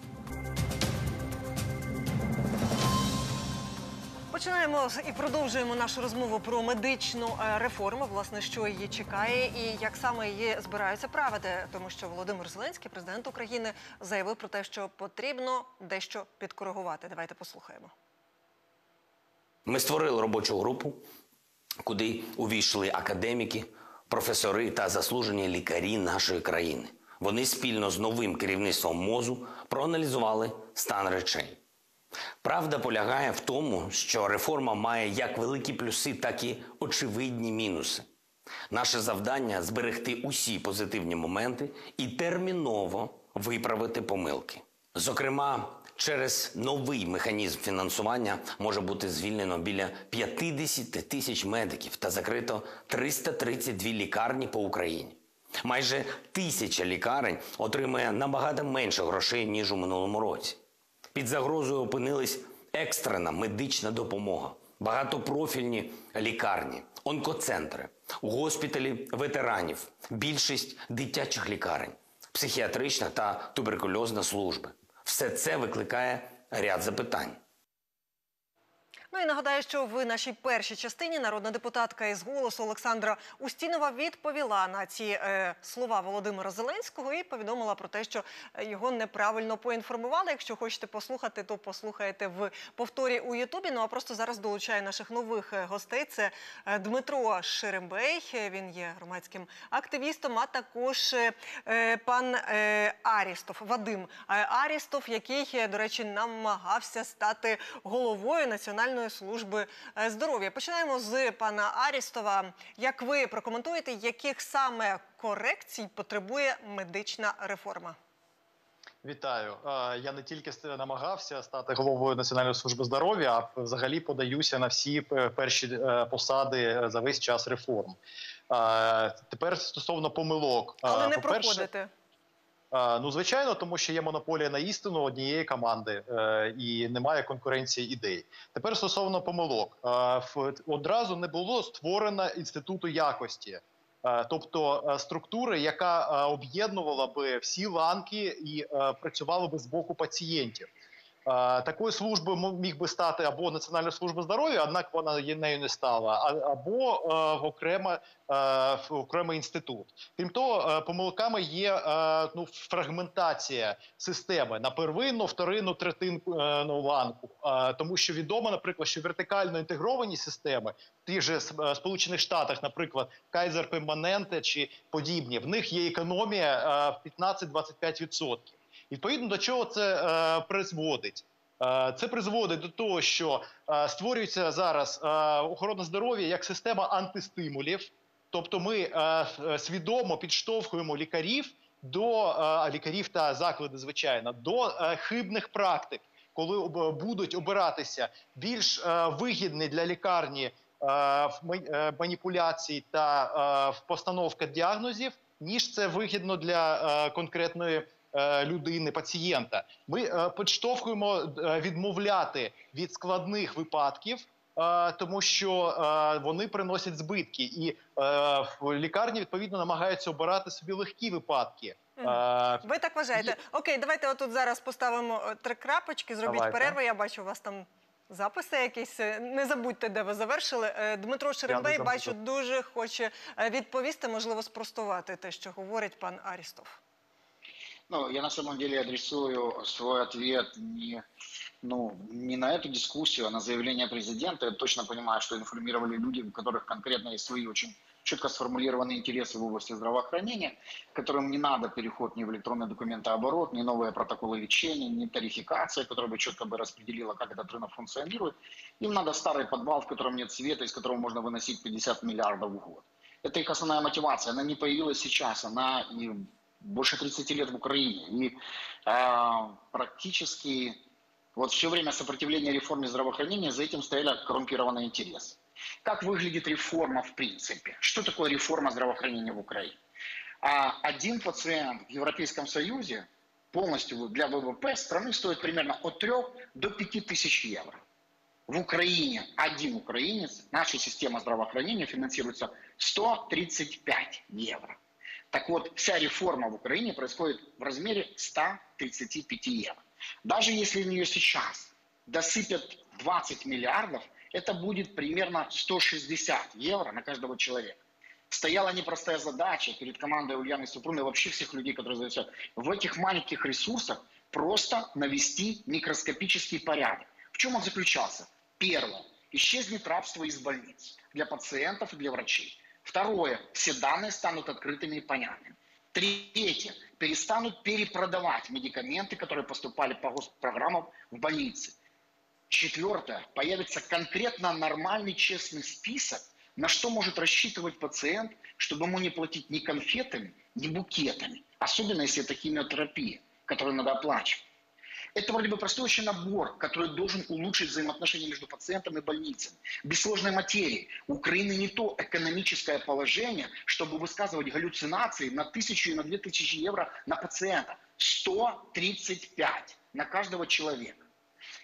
Починаємо і продовжуємо нашу розмову про медичну реформу, власне, що її чекає і як саме її збираються правити. Тому що Володимир Зеленський, президент України, заявив про те, що потрібно дещо підкоригувати. Давайте послухаємо. Ми створили робочу групу, куди увійшли академіки, професори та заслужені лікарі нашої країни. Вони спільно з новим керівництвом МОЗу проаналізували стан речей. Правда полягає в тому, що реформа має як великі плюси, так і очевидні мінуси. Наше завдання – зберегти усі позитивні моменти і терміново виправити помилки. Зокрема, через новий механізм фінансування може бути звільнено біля п'ятдесят тисяч медиків та закрито триста тридцять дві лікарні по Україні. Майже тисяча лікарень отримає набагато менше грошей, ніж у минулому році. Під загрозою опинилась екстрена медична допомога, багатопрофільні лікарні, онкоцентри, госпіталі ветеранів, більшість дитячих лікарень, психіатрична та туберкульозна служби. Все це викликає ряд запитань. Ну і нагадаю, що в нашій першій частині народна депутатка із «Голосу» Олександра Устінова відповіла на ці е, слова Володимира Зеленського і повідомила про те, що його неправильно поінформували. Якщо хочете послухати, то послухайте в повторі у Ютубі. Ну а просто зараз долучаю наших нових гостей. Це Дмитро Шерембей, він є громадським активістом, а також е, пан е, Арістов, Вадим Арістов, який, до речі, намагався стати головою Національної служби здоров'я. Починаємо з пана Арістова. Як ви прокоментуєте, яких саме корекцій потребує медична реформа? Вітаю. Я не тільки намагався стати головою Національної служби здоров'я, а взагалі подаюся на всі перші посади за весь час реформ. Тепер стосовно помилок. Але не проходите. Ну, звичайно, тому що є монополія на істину однієї команди е, і немає конкуренції ідей. Тепер стосовно помилок. Е, одразу не було створено інституту якості. Е, тобто е, структури, яка е, об'єднувала би всі ланки і е, працювала би з боку пацієнтів. Е, такою службою міг би стати або Національна служба здоров'я, однак вона нею не стала, або е, окрема в окремий інститут. Крім того, помилками є ну, фрагментація системи на первинну, вторинну, третинну ланку. Тому що відомо, наприклад, що вертикально інтегровані системи, в тих же Сполучених Штатах, наприклад, Kaiser Permanente чи подібні, в них є економія в п'ятнадцять-двадцять п'ять відсотків. Відповідно, до чого це призводить? Це призводить до того, що створюється зараз охорона здоров'я як система антистимулів. Тобто ми е, свідомо підштовхуємо лікарів, до, е, лікарів та заклади, звичайно, до е, хибних практик, коли об, будуть обиратися більш е, вигідні для лікарні е, маніпуляції та е, постановка діагнозів, ніж це вигідно для е, конкретної е, людини, пацієнта. Ми е, підштовхуємо е, відмовляти від складних випадків, тому що вони приносять збитки. І лікарні, відповідно, намагаються обирати собі легкі випадки. Ви так вважаєте? Окей, давайте отут зараз поставимо три крапочки, зробіть Давайте. перерву. Я бачу, у вас там записи якісь. Не забудьте, де ви завершили. Дмитро Шерембей, бачу, дуже хоче відповісти, можливо, спростувати те, що говорить пан Арістов. Ну, я на самом деле адресую свой ответ не, ну, не на эту дискуссию, а на заявление президента. Я точно понимаю, что информировали люди, у которых конкретно есть свои очень четко сформулированные интересы в области здравоохранения, которым не надо переход ни в электронный документооборот, ни новые протоколы лечения, ни тарификация, которая бы четко бы распределила, как этот рынок функционирует. Им надо старый подвал, в котором нет света, из которого можно выносить пятьдесят миллиардов в год. Это их основная мотивация. Она не появилась сейчас, она и больше тридцати лет в Украине. И э, практически вот все время сопротивления реформе здравоохранения за этим стояли коррумпированные интересы. Как выглядит реформа в принципе? Что такое реформа здравоохранения в Украине? А один пациент в Европейском Союзе полностью для ВВП страны стоит примерно от трёх до пяти тысяч евро. В Украине один украинец, наша система здравоохранения финансируется сто тридцать пять евро. Так вот, вся реформа в Украине происходит в размере ста тридцати пяти евро. Даже если в нее сейчас досыпят двадцать миллиардов, это будет примерно сто шестьдесят евро на каждого человека. Стояла непростая задача перед командой Ульяны Супрун и вообще всех людей, которые занимаются в этих маленьких ресурсах, просто навести микроскопический порядок. В чем он заключался? Первое. Исчезнет рабство из больниц для пациентов и для врачей. Второе. Все данные станут открытыми и понятными. Третье. Перестанут перепродавать медикаменты, которые поступали по госпрограммам в больницы. Четвертое. Появится конкретно нормальный честный список, на что может рассчитывать пациент, чтобы ему не платить ни конфетами, ни букетами. Особенно если это химиотерапия, которую надо оплачивать. Это вроде бы простой очень набор, который должен улучшить взаимоотношения между пациентом и больницей. Без сложной материи. У Украины не то экономическое положение, чтобы высказывать галлюцинации на тысячу и на две тысячи евро на пациента. сто тридцать пять на каждого человека.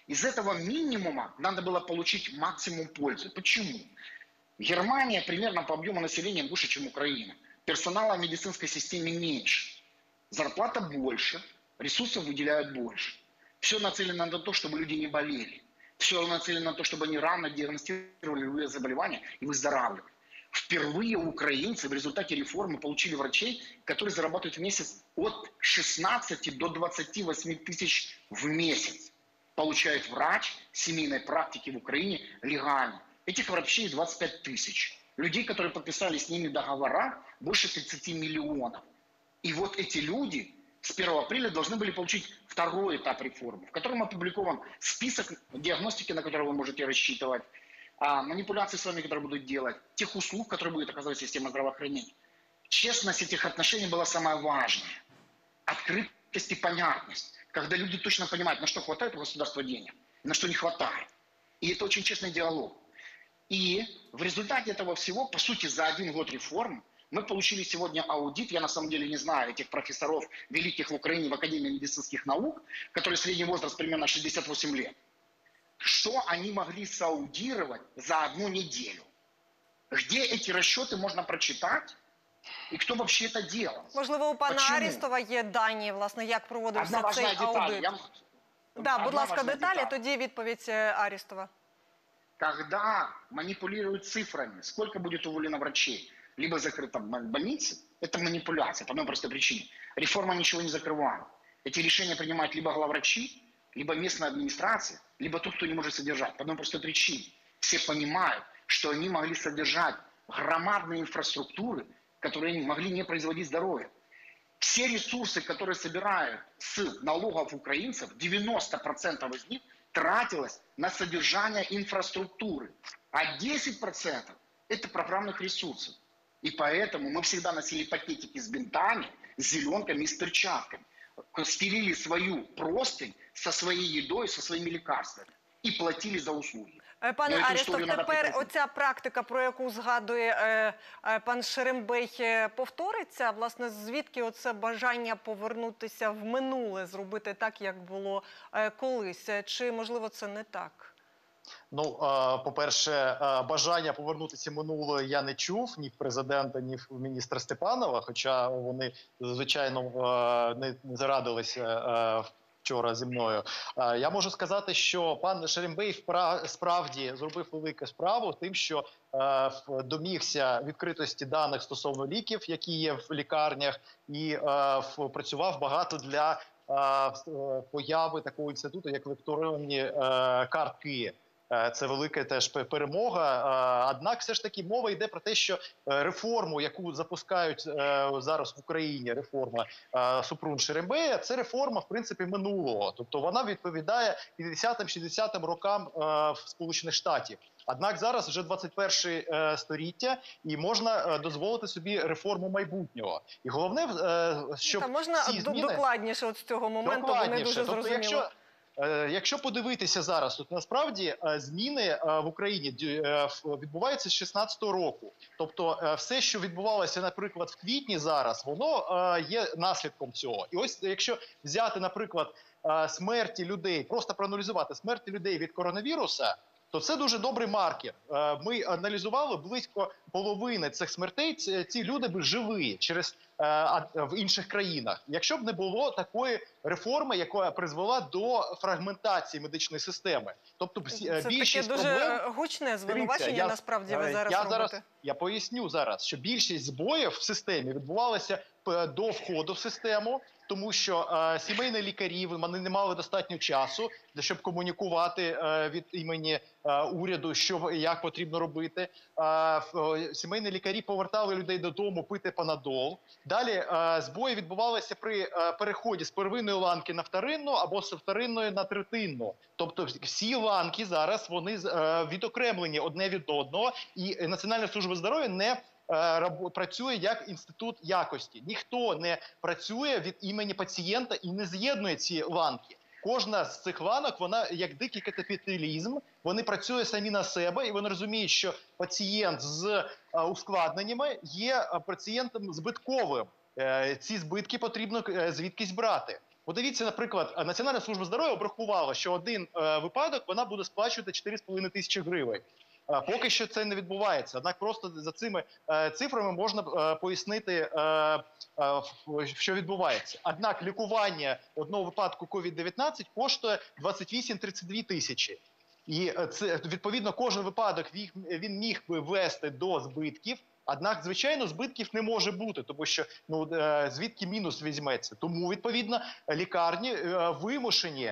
Из этого минимума надо было получить максимум пользы. Почему? Германия примерно по объему населения больше, чем Украина. Персонала в медицинской системе меньше. Зарплата больше, ресурсов выделяют больше. Все нацелено на то, чтобы люди не болели. Все нацелено на то, чтобы они рано диагностировали любые заболевания и выздоравливали. Впервые украинцы в результате реформы получили врачей, которые зарабатывают в месяц от шестнадцати до двадцати восьми тысяч в месяц. Получает врач семейной практики в Украине легально. Этих врачей двадцать пять тысяч. Людей, которые подписали с ними договора, больше тридцати миллионов. И вот эти люди с первого апреля должны были получить второй этап реформы, в котором опубликован список диагностики, на который вы можете рассчитывать, манипуляции с вами, которые будут делать, тех услуг, которые будет оказывать система здравоохранения. Честность этих отношений была самое важное. Открытость и понятность. Когда люди точно понимают, на что хватает у государства денег, на что не хватает. И это очень честный диалог. И в результате этого всего, по сути, за один год реформ, мы получили сегодня аудит, я на самом деле не знаю этих профессоров великих в Украине в Академии медицинских наук, которые средний возраст примерно шестьдесят восемь лет. Что они могли саудировать за одну неделю? Где эти расчеты можно прочитать? І хто взагалі це робив? Можливо, у пана Почему? Арістова є дані, власне, як проводився Одна цей важна деталь. аудит. Я... Да, будь Одна ласка, важна деталі, деталь. тоді відповідь е, Арістова. Когда манипулируют цифрами, сколько будет уволено врачей, либо закрыто больницы, это манипуляция по одной простой причине. Реформа ничего не закрывала. Эти решения принимают либо главврачи, либо местная администрация, либо тот, кто не может содержать. По одной простой причине. Все понимают, что они могли содержать громадные инфраструктуры, которые могли не производить здоровье. Все ресурсы, которые собирают с налогов украинцев, девяносто процентов из них тратилось на содержание инфраструктуры, а десять процентов это программных ресурсов. И поэтому мы всегда носили пакетики с бинтами, с зеленками и с перчатками. Стелили свою простынь со своей едой, со своими лекарствами и платили за услуги. Е, Пане Ну, цю Арістов, історію надо тепер припинити. оця практика, про яку згадує е, е, пан Шерембей, е, повториться? Власне, звідки оце бажання повернутися в минуле, зробити так, як було е, колись? Е, Чи, можливо, це не так? Ну, е, по-перше, е, бажання повернутися в минуле я не чув ні в президента, ні в міністра Степанова, хоча вони, звичайно, е, не не зарадилися е, вчора зі мною. Е, я можу сказати, що пан Шерембей впра- справді зробив велику справу тим, що е, в- домігся відкритості даних стосовно ліків, які є в лікарнях, і е, в- працював багато для е, в- появи такого інституту, як електронні е, картки. Е, Це велика теж пе- перемога. Е, Однак все ж таки мова йде про те, що е, реформу, яку запускають е, зараз в Україні, реформа е, Супрун Шерембея, це реформа, в принципі, минулого. Тобто вона відповідає п'ятдесятим-шістдесятим рокам е, в Сполучених Штатів. Однак зараз вже двадцять перше е, століття і можна е, дозволити собі реформу майбутнього. І головне, е, щоб Та можна ці д- зміни... докладніше от з цього моменту, бо не Докладніше. дуже Тобто, зрозуміло. якщо, е, якщо подивитися зараз, тут насправді е, зміни е, в Україні ді- е, в- відбуваються з шістнадцятого року. Тобто е, все, що відбувалося, наприклад, в квітні зараз, воно е, є наслідком цього. І ось якщо взяти, наприклад, е, смерті людей, просто проаналізувати смерті людей від коронавіруса, то це дуже добрий маркер. Е, Ми аналізували близько половини цих смертей. Ці, ці люди б живі через е, а- в інших країнах. Якщо б не було такої реформи, яка призвела до фрагментації медичної системи, тобто всі- е, Це таке більшість дуже проблем. е, гучне звинувачення, Дивіться, я- насправді, ви е, зараз я робите. зараз я поясню зараз, що більшість збоїв в системі відбувалася п- до входу в систему, тому що е, сімейні лікарі вони не мали достатньо часу, для щоб комунікувати е, від імені е, уряду, що і як потрібно робити. Е, в- е, сімейні лікарі повертали людей додому пити панадол. Далі е, збої відбувалися при е, переході з первинної ланки на вторинну або з вторинної на третинну. Тобто всі ланки зараз вони з- е, відокремлені одне від одного, і Національна служба здоров'я не е, рабо- працює як інститут якості. Ніхто не працює від імені пацієнта і не з'єднує ці ланки. Кожна з цих ланок, вона як дикий капіталізм, вони працюють самі на себе, і вони розуміють, що пацієнт з е, ускладненнями є е, пацієнтом збитковим. Е, Ці збитки потрібно е, звідкись брати. Подивіться, наприклад, Національна служба здоров'я обрахувала, що один е, випадок вона буде сплачувати чотири з половиною тисячі гривень. Е, поки що це не відбувається. Однак просто за цими е, цифрами можна е, пояснити, е, е, що відбувається. Однак лікування одного випадку ковід дев'ятнадцять коштує двадцять вісім - тридцять дві тисячі. І це, відповідно, кожен випадок він міг би вести до збитків, однак, звичайно, збитків не може бути, тому що ну, звідки мінус візьметься. Тому, відповідно, лікарні вимушені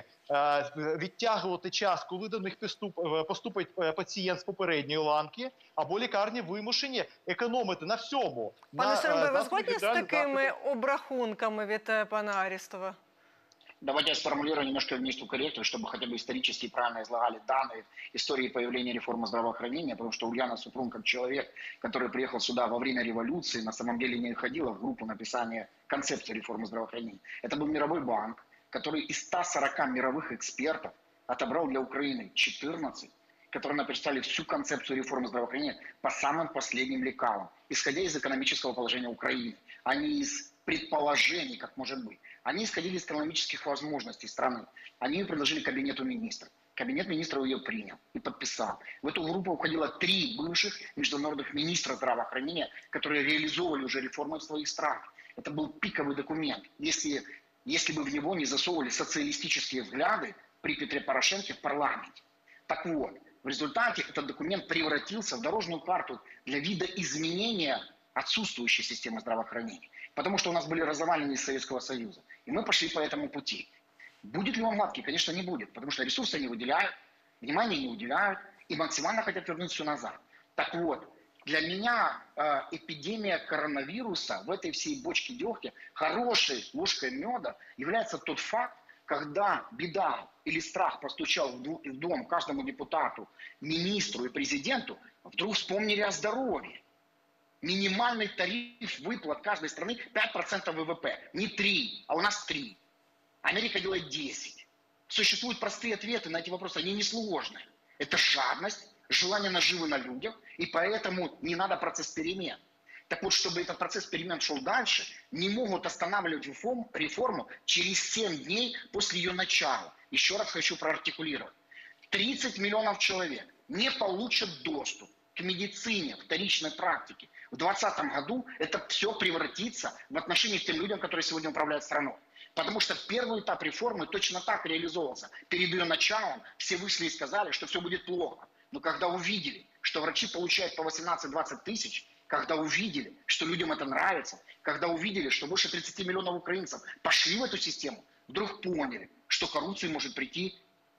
відтягувати час, коли до них поступить пацієнт з попередньої ланки, або лікарні вимушені економити на всьому. Пане Шерембе, ви згодні з індивідуальних такими заходів. обрахунками від пана Арістова? Давайте я сформулирую немножко внесу корректную, чтобы хотя бы исторически правильно излагали данные истории появления реформы здравоохранения, потому что Ульяна Супрун, как человек, который приехал сюда во время революции, на самом деле не входила в группу написания концепции реформы здравоохранения. Это был мировой банк, который из ста сорока мировых экспертов отобрал для Украины четырнадцать, которые написали всю концепцию реформы здравоохранения по самым последним лекалам, исходя из экономического положения Украины, а не из предположений, как может быть. Они исходили из экономических возможностей страны. Они ее предложили кабинету министров. Кабинет министров ее принял и подписал. В эту группу входило три бывших международных министра здравоохранения, которые реализовывали уже реформы в своих странах. Это был пиковый документ. Если, если бы в него не засовывали социалистические взгляды при Петре Порошенке в парламенте. Так вот, в результате этот документ превратился в дорожную карту для видоизменения отсутствующей системы здравоохранения. Потому что у нас были развалины из Советского Союза. И мы пошли по этому пути. Будет ли он гладкий? Конечно, не будет. Потому что ресурсы не выделяют, внимания не уделяют и максимально хотят вернуть все назад. Так вот, для меня э, эпидемия коронавируса в этой всей бочке дегтя хорошей ложкой меда является тот факт, когда беда или страх постучал в дом каждому депутату, министру и президенту, вдруг вспомнили о здоровье. Минимальный тариф выплат каждой страны пять процентов ВВП. Не три, а у нас три. Америка делает десять. Существуют простые ответы на эти вопросы, они несложные. Это жадность, желание наживы на людях, и поэтому не надо процесс перемен. Так вот, чтобы этот процесс перемен шел дальше, не могут останавливать реформу, реформу через семь дней после ее начала. Еще раз хочу проартикулировать. тридцать миллионов человек не получат доступ к медицине, вторичной практике. В двадцатом году это все превратится в отношении к тем людям, которые сегодня управляют страной. Потому что первый этап реформы точно так реализовывался. Перед ее началом все вышли и сказали, что все будет плохо. Но когда увидели, что врачи получают по восемнадцать-двадцать тысяч, когда увидели, что людям это нравится, когда увидели, что больше тридцати миллионов украинцев пошли в эту систему, вдруг поняли, что коррупции может прийти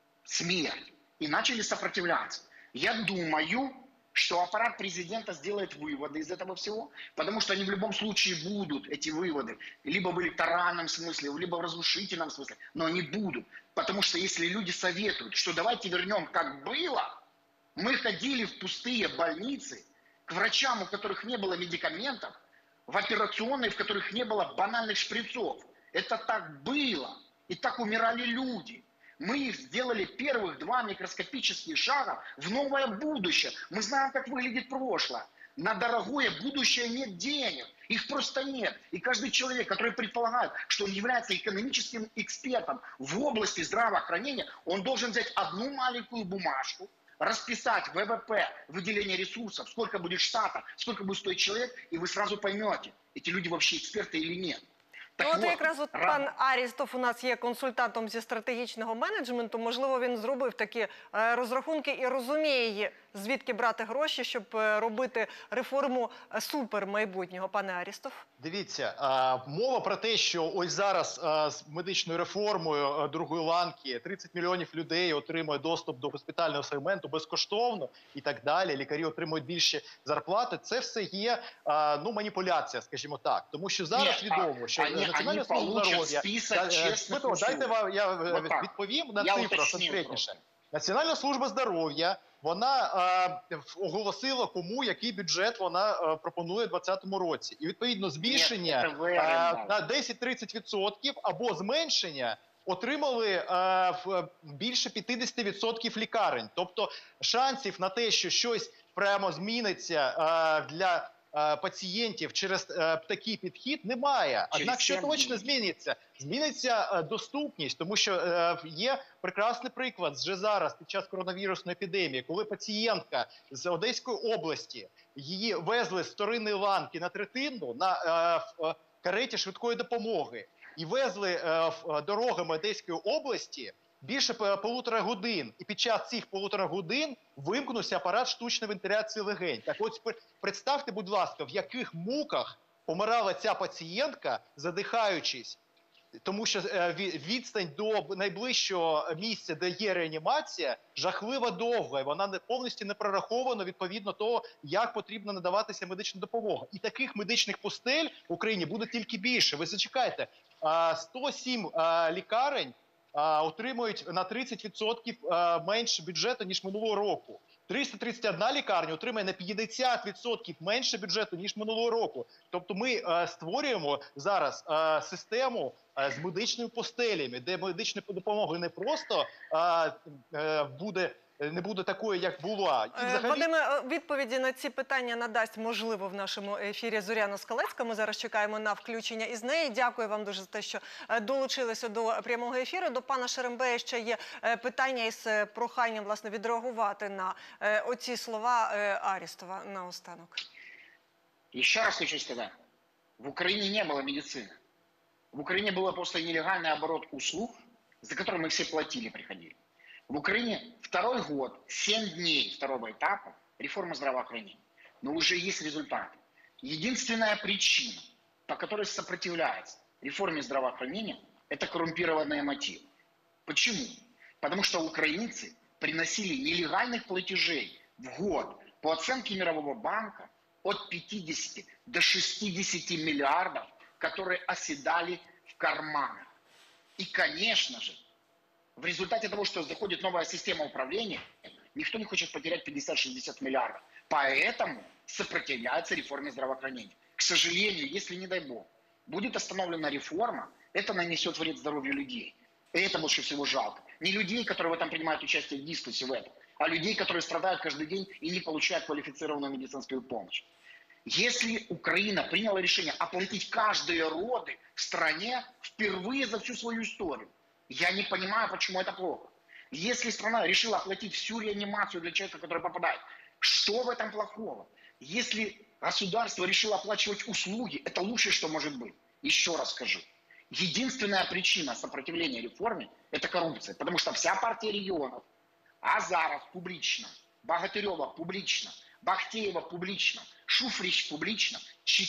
смерть. И начали сопротивляться. Я думаю, что аппарат президента сделает выводы из этого всего, потому что они в любом случае будут, эти выводы, либо в электоральном смысле, либо в разрушительном смысле, но они будут. Потому что если люди советуют, что давайте вернем как было, мы ходили в пустые больницы, к врачам, у которых не было медикаментов, в операционные, в которых не было банальных шприцов. Это так было. И так умирали люди. Мы их сделали первых два микроскопических шага в новое будущее. Мы знаем, как выглядит прошлое. На дорогое будущее нет денег. Их просто нет. И каждый человек, который предполагает, что он является экономическим экспертом в области здравоохранения, он должен взять одну маленькую бумажку, расписать ВВП, выделение ресурсов, сколько будет штата, сколько будет стоить человек, и вы сразу поймете, эти люди вообще эксперты или нет. Ну, от якраз от пан Арістов у нас є консультантом зі стратегічного менеджменту. Можливо, він зробив такі е, розрахунки і розуміє, звідки брати гроші, щоб е, робити реформу супермайбутнього. Пане Арістов? Дивіться, а, мова про те, що ось зараз а, з медичною реформою а, другої ланки тридцять мільйонів людей отримує доступ до госпітального сегменту безкоштовно і так далі, лікарі отримують більші зарплати, це все є а, ну, маніпуляція, скажімо так. Тому що зараз Ні, відомо, що вони, Національна служба здоров'я... Дмитро, дайте вам, я вот відповім на я цифру конкретніше. Національна служба здоров'я, вона е, оголосила, кому який бюджет вона е, пропонує у двадцятому році. І відповідно збільшення е, на десять-тридцять відсотків або зменшення отримали е, в більше п'ятдесят відсотків лікарень. Тобто шансів на те, що щось прямо зміниться е, для е, пацієнтів через е, такий підхід немає. Однак, що точно зміниться? Зміниться е, доступність, тому що е, є прекрасний приклад вже зараз, під час коронавірусної епідемії, коли пацієнтка з Одеської області, її везли з вторинної ланки на третинну на е, в, кареті швидкої допомоги і везли е, в, дорогами Одеської області більше полутора годин. І під час цих полутора годин вимкнувся апарат штучної вентиляції легень. Так от представте, будь ласка, в яких муках помирала ця пацієнтка, задихаючись, тому що відстань до найближчого місця, де є реанімація, жахливо довга, і вона не, повністю не прорахована відповідно того, як потрібно надаватися медична допомога. І таких медичних постель в Україні буде тільки більше. Ви зачекайте, сто сім лікарень отримують на тридцять відсотків менше бюджету, ніж минулого року. триста тридцять одна лікарня отримує на п'ятдесят відсотків менше бюджету, ніж минулого року. Тобто ми е, створюємо зараз е, систему е, з медичними постелями, де медична допомога не просто е, е, буде, не буде такою, як була. І взагалі... Вадиме, відповіді на ці питання надасть, можливо, в нашому ефірі Зоряна Скалецька. Ми зараз чекаємо на включення із неї. Дякую вам дуже за те, що долучилися до прямого ефіру. До пана Шерембея ще є питання із проханням, власне, відреагувати на оці слова Арістова наостанок. Еще раз хочу сказать. В Украине не было медицины. В Украине был просто нелегальный оборот услуг, за который мы все платили, приходили. В Украине второй год, семь дней второго этапа реформы здравоохранения. Но уже есть результаты. Единственная причина, по которой сопротивляется реформе здравоохранения, это коррумпированные мотивы. Почему? Потому что украинцы приносили нелегальных платежей в год, по оценке Мирового банка, от пятидесяти до шестидесяти миллиардов, которые оседали в карманах. И, конечно же, в результате того, что заходит новая система управления, никто не хочет потерять пятьдесят-шестьдесят миллиардов. Поэтому сопротивляется реформе здравоохранения. К сожалению, если, не дай бог, будет остановлена реформа, это нанесет вред здоровью людей. И это больше всего жалко. Не людей, которые в этом принимают участие в дискуссии в этом, а людей, которые страдают каждый день и не получают квалифицированную медицинскую помощь. Если Украина приняла решение оплатить каждые роды в стране впервые за всю свою историю, я не понимаю, почему это плохо. Если страна решила оплатить всю реанимацию для человека, который попадает, что в этом плохого? Если государство решило оплачивать услуги, это лучшее, что может быть. Еще раз скажу. Единственная причина сопротивления реформе – это коррупция. Потому что вся партия регионов, Азаров публично, Богатырева публично, Бахтеева публично, Шуфрич публично,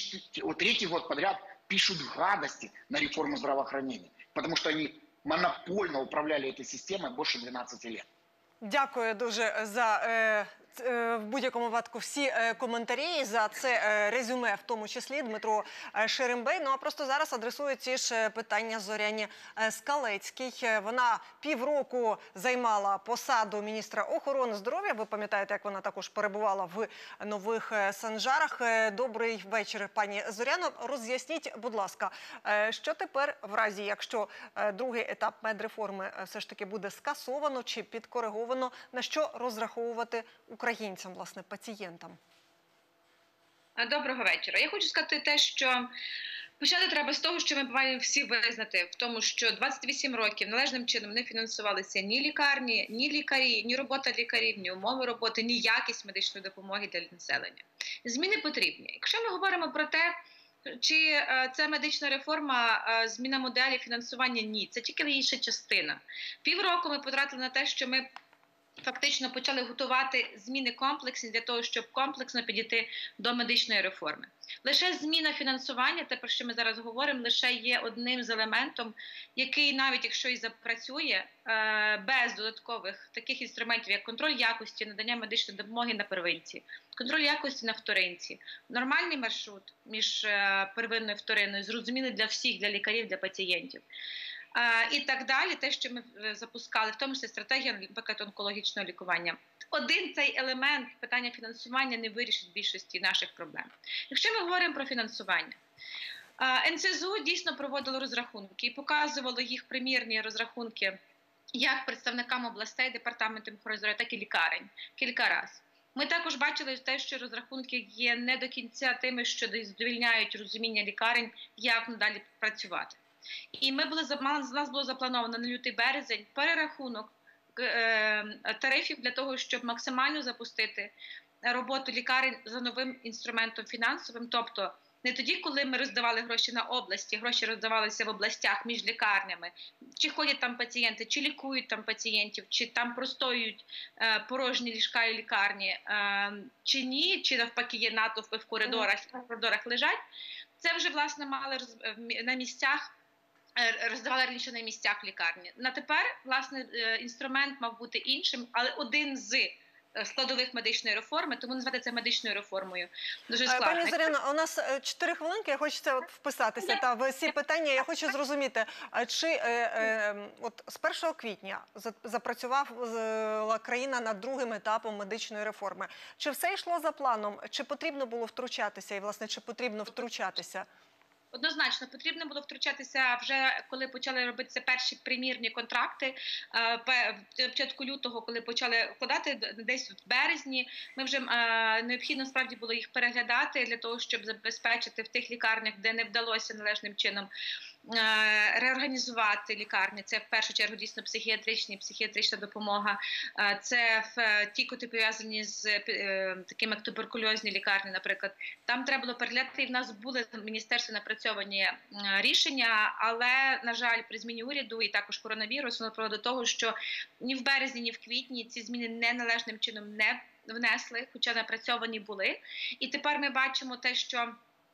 третий год подряд пишут гадости на реформу здравоохранения. Потому что они монопольно управляли этой системой больше двенадцати лет. Дякую дуже за е, е, в будь-якому випадку всі е, коментарі, за це е, резюме, в тому числі Дмитро е, Шерембей. Ну а просто зараз адресую ці ж питання Зоряні е, Скалецькій. Вона півроку займала посаду міністра охорони здоров'я. Ви пам'ятаєте, як вона також перебувала в Нових Санжарах. Е, добрий вечір, пані Зоряно. Роз'ясніть, будь ласка, е, що тепер в разі, якщо е, другий етап медреформи е, все ж таки буде скасовано чи підкориговано, на що розраховувати українцям, власне, пацієнтам? Доброго вечора. Я хочу сказати те, що почати треба з того, що ми маємо всі визнати в тому, що двадцять вісім років належним чином не фінансувалися ні лікарні, ні лікарі, ні робота лікарів, ні умови роботи, ні якість медичної допомоги для населення. Зміни потрібні. Якщо ми говоримо про те, чи це медична реформа, зміна моделі фінансування? Ні. Це тільки її ще частина. Півроку ми потратили на те, що ми фактично почали готувати зміни комплексні для того, щоб комплексно підійти до медичної реформи. Лише зміна фінансування, те, про що ми зараз говоримо, лише є одним з елементом, який навіть якщо і запрацює, без додаткових таких інструментів, як контроль якості, надання медичної допомоги на первинці, контроль якості на вторинці, нормальний маршрут між первинною і вторинною, зрозумілий для всіх, для лікарів, для пацієнтів. І так далі, те, що ми запускали, в тому числі стратегія пакету онкологічного лікування. Один цей елемент питання фінансування не вирішить більшості наших проблем. Якщо ми говоримо про фінансування, ен ес зе у дійсно проводило розрахунки і показувало їх примірні розрахунки як представникам областей, департаментів охорони здоров'я, так і лікарень кілька разів. Ми також бачили те, що розрахунки є не до кінця тими, що задовільняють розуміння лікарень, як надалі працювати. І ми були, у нас було заплановано на лютий-березень перерахунок тарифів для того, щоб максимально запустити роботу лікарень за новим інструментом фінансовим, тобто не тоді, коли ми роздавали гроші на області, гроші роздавалися в областях між лікарнями, чи ходять там пацієнти, чи лікують там пацієнтів, чи там простоюють е, порожні ліжка і лікарні, е, чи ні, чи навпаки є натовпи в коридорах, в коридорах лежать. Це вже, власне, мали роз, на місцях, е, роздавали раніше на місцях в лікарні. На тепер, власне, е, інструмент мав бути іншим, але один з складових медичної реформи, тому назвати це медичною реформою дуже складно. Пані Зоряно, у нас чотири хвилинки, я хочу вписатися та в ці питання. Я хочу зрозуміти, чи е, е, от з першого квітня запрацювала країна над другим етапом медичної реформи. Чи все йшло за планом? Чи потрібно було втручатися? І, власне, чи потрібно втручатися? Однозначно, потрібно було втручатися вже, коли почали робитися перші примірні контракти. В початку лютого, коли почали вкладати, десь в березні, ми вже необхідно справді було їх переглядати для того, щоб забезпечити в тих лікарнях, де не вдалося належним чином реорганізувати лікарні. Це в першу чергу дійсно психіатричні, психіатрична допомога. Це в ті, котрі пов'язані з такими як туберкульозні лікарні, наприклад. Там треба було переглядати, і в нас були в міністерстві напрацьовані рішення, але, на жаль, при зміні уряду і також коронавірусу воно привело до того, що ні в березні, ні в квітні ці зміни неналежним чином не внесли, хоча напрацьовані були. І тепер ми бачимо те, що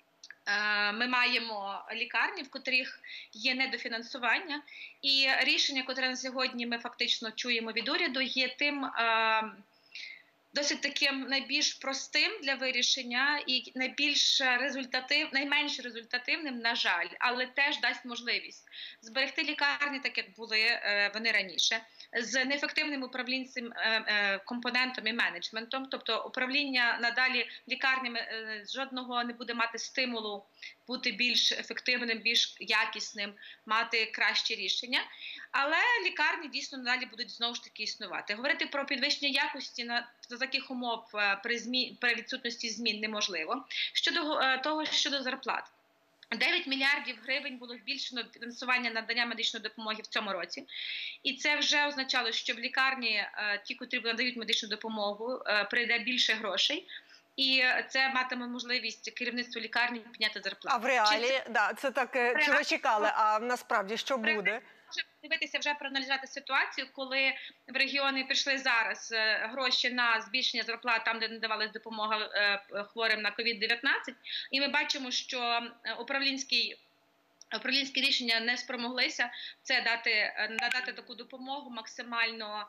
ми маємо лікарні, в котрих є недофінансування, і рішення, котре на сьогодні ми фактично чуємо від уряду, є тим е, досить таким найбільш простим для вирішення і найбільш результатив, найменш результативним, на жаль, але теж дасть можливість зберегти лікарні, так як були е, вони раніше, з неефективним управлінцем е, е, компонентом і менеджментом, тобто управління надалі лікарнями е, жодного не буде мати стимулу бути більш ефективним, більш якісним, мати кращі рішення. Але лікарні дійсно надалі будуть знову ж таки існувати. Говорити про підвищення якості на за таких умов при, змі... при відсутності змін неможливо. Щодо е, того, щодо зарплат. дев'ять мільярдів гривень було збільшено фінансування надання медичної допомоги в цьому році. І це вже означало, що в лікарні ті, котрі надають медичну допомогу, прийде більше грошей. І це матиме можливість керівництву лікарні підняти зарплату. А в реалі, це... Да, це так, чого чекали, а насправді що буде? Можемо дивитися, вже проаналізувати ситуацію, коли в регіони прийшли зараз гроші на збільшення зарплат там, де надавалась допомога хворим на ковід дев'ятнадцять, і ми бачимо, що управлінський Управлінські рішення не спромоглися це дати, надати таку допомогу максимально,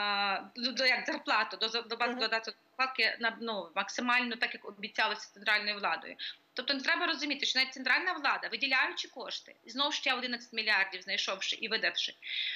до як зарплату, до, до, до дати зарплатки ну, максимально так, як обіцялося центральною владою. Тобто не треба розуміти, що навіть центральна влада, виділяючи кошти, і знову ще одинадцять мільярдів знайшовши і видавши,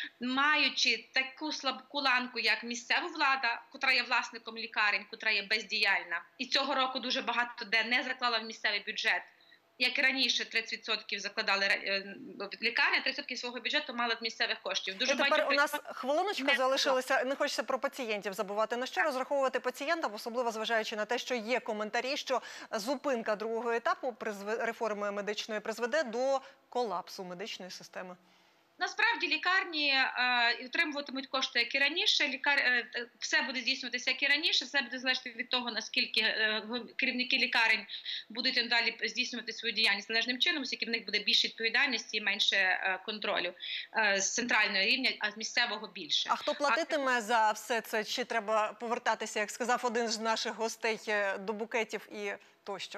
маючи таку слабку ланку, як місцева влада, котра є власником лікарень, котра є бездіяльна, і цього року дуже багато де не заклала в місцевий бюджет, як і раніше, тридцять відсотків закладали лікарня, тридцять відсотків свого бюджету мали з місцевих коштів. Дуже і тепер у нас хвилиночка залишилася, не хочеться про пацієнтів забувати. На що розраховувати пацієнтам, особливо зважаючи на те, що є коментарі, що зупинка другого етапу реформи медичної призведе до колапсу медичної системи? Насправді лікарні е, отримуватимуть кошти, як і раніше, лікар, е, все буде здійснюватися, як і раніше, все буде залежати від того, наскільки е, керівники лікарень будуть далі здійснювати свою діяльність належним чином, оскільки в них буде більше відповідальності і менше е, контролю е, з центрального рівня, а з місцевого більше. А хто платитиме а... за все це? Чи треба повертатися, як сказав один з наших гостей, до букетів і тощо?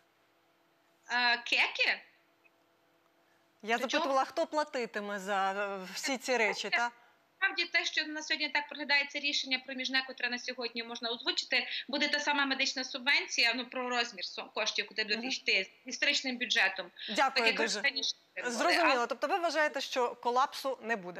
Е, кеки? Я запитувала, хто платитиме за всі ці речі, так? Насправді те, що на сьогодні так проглядається рішення проміжне, котре на сьогодні можна озвучити, буде та сама медична субвенція, ну про розмір коштів, куди будуть йти, з історичним бюджетом. Дякую дуже. Зрозуміло. А... Тобто ви вважаєте, що колапсу не буде?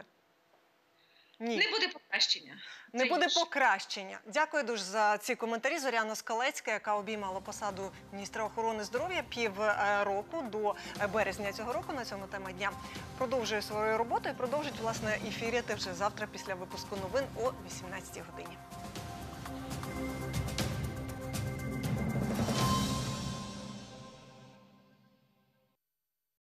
Ні. Не буде покращення. Не буде інше. покращення. Дякую дуже за ці коментарі. Зоряна Скалецька, яка обіймала посаду міністра охорони здоров'я півроку до березня цього року на цьому тема дня, продовжує свою роботу і продовжить, власне, ефірити вже завтра після випуску новин о вісімнадцятій годині.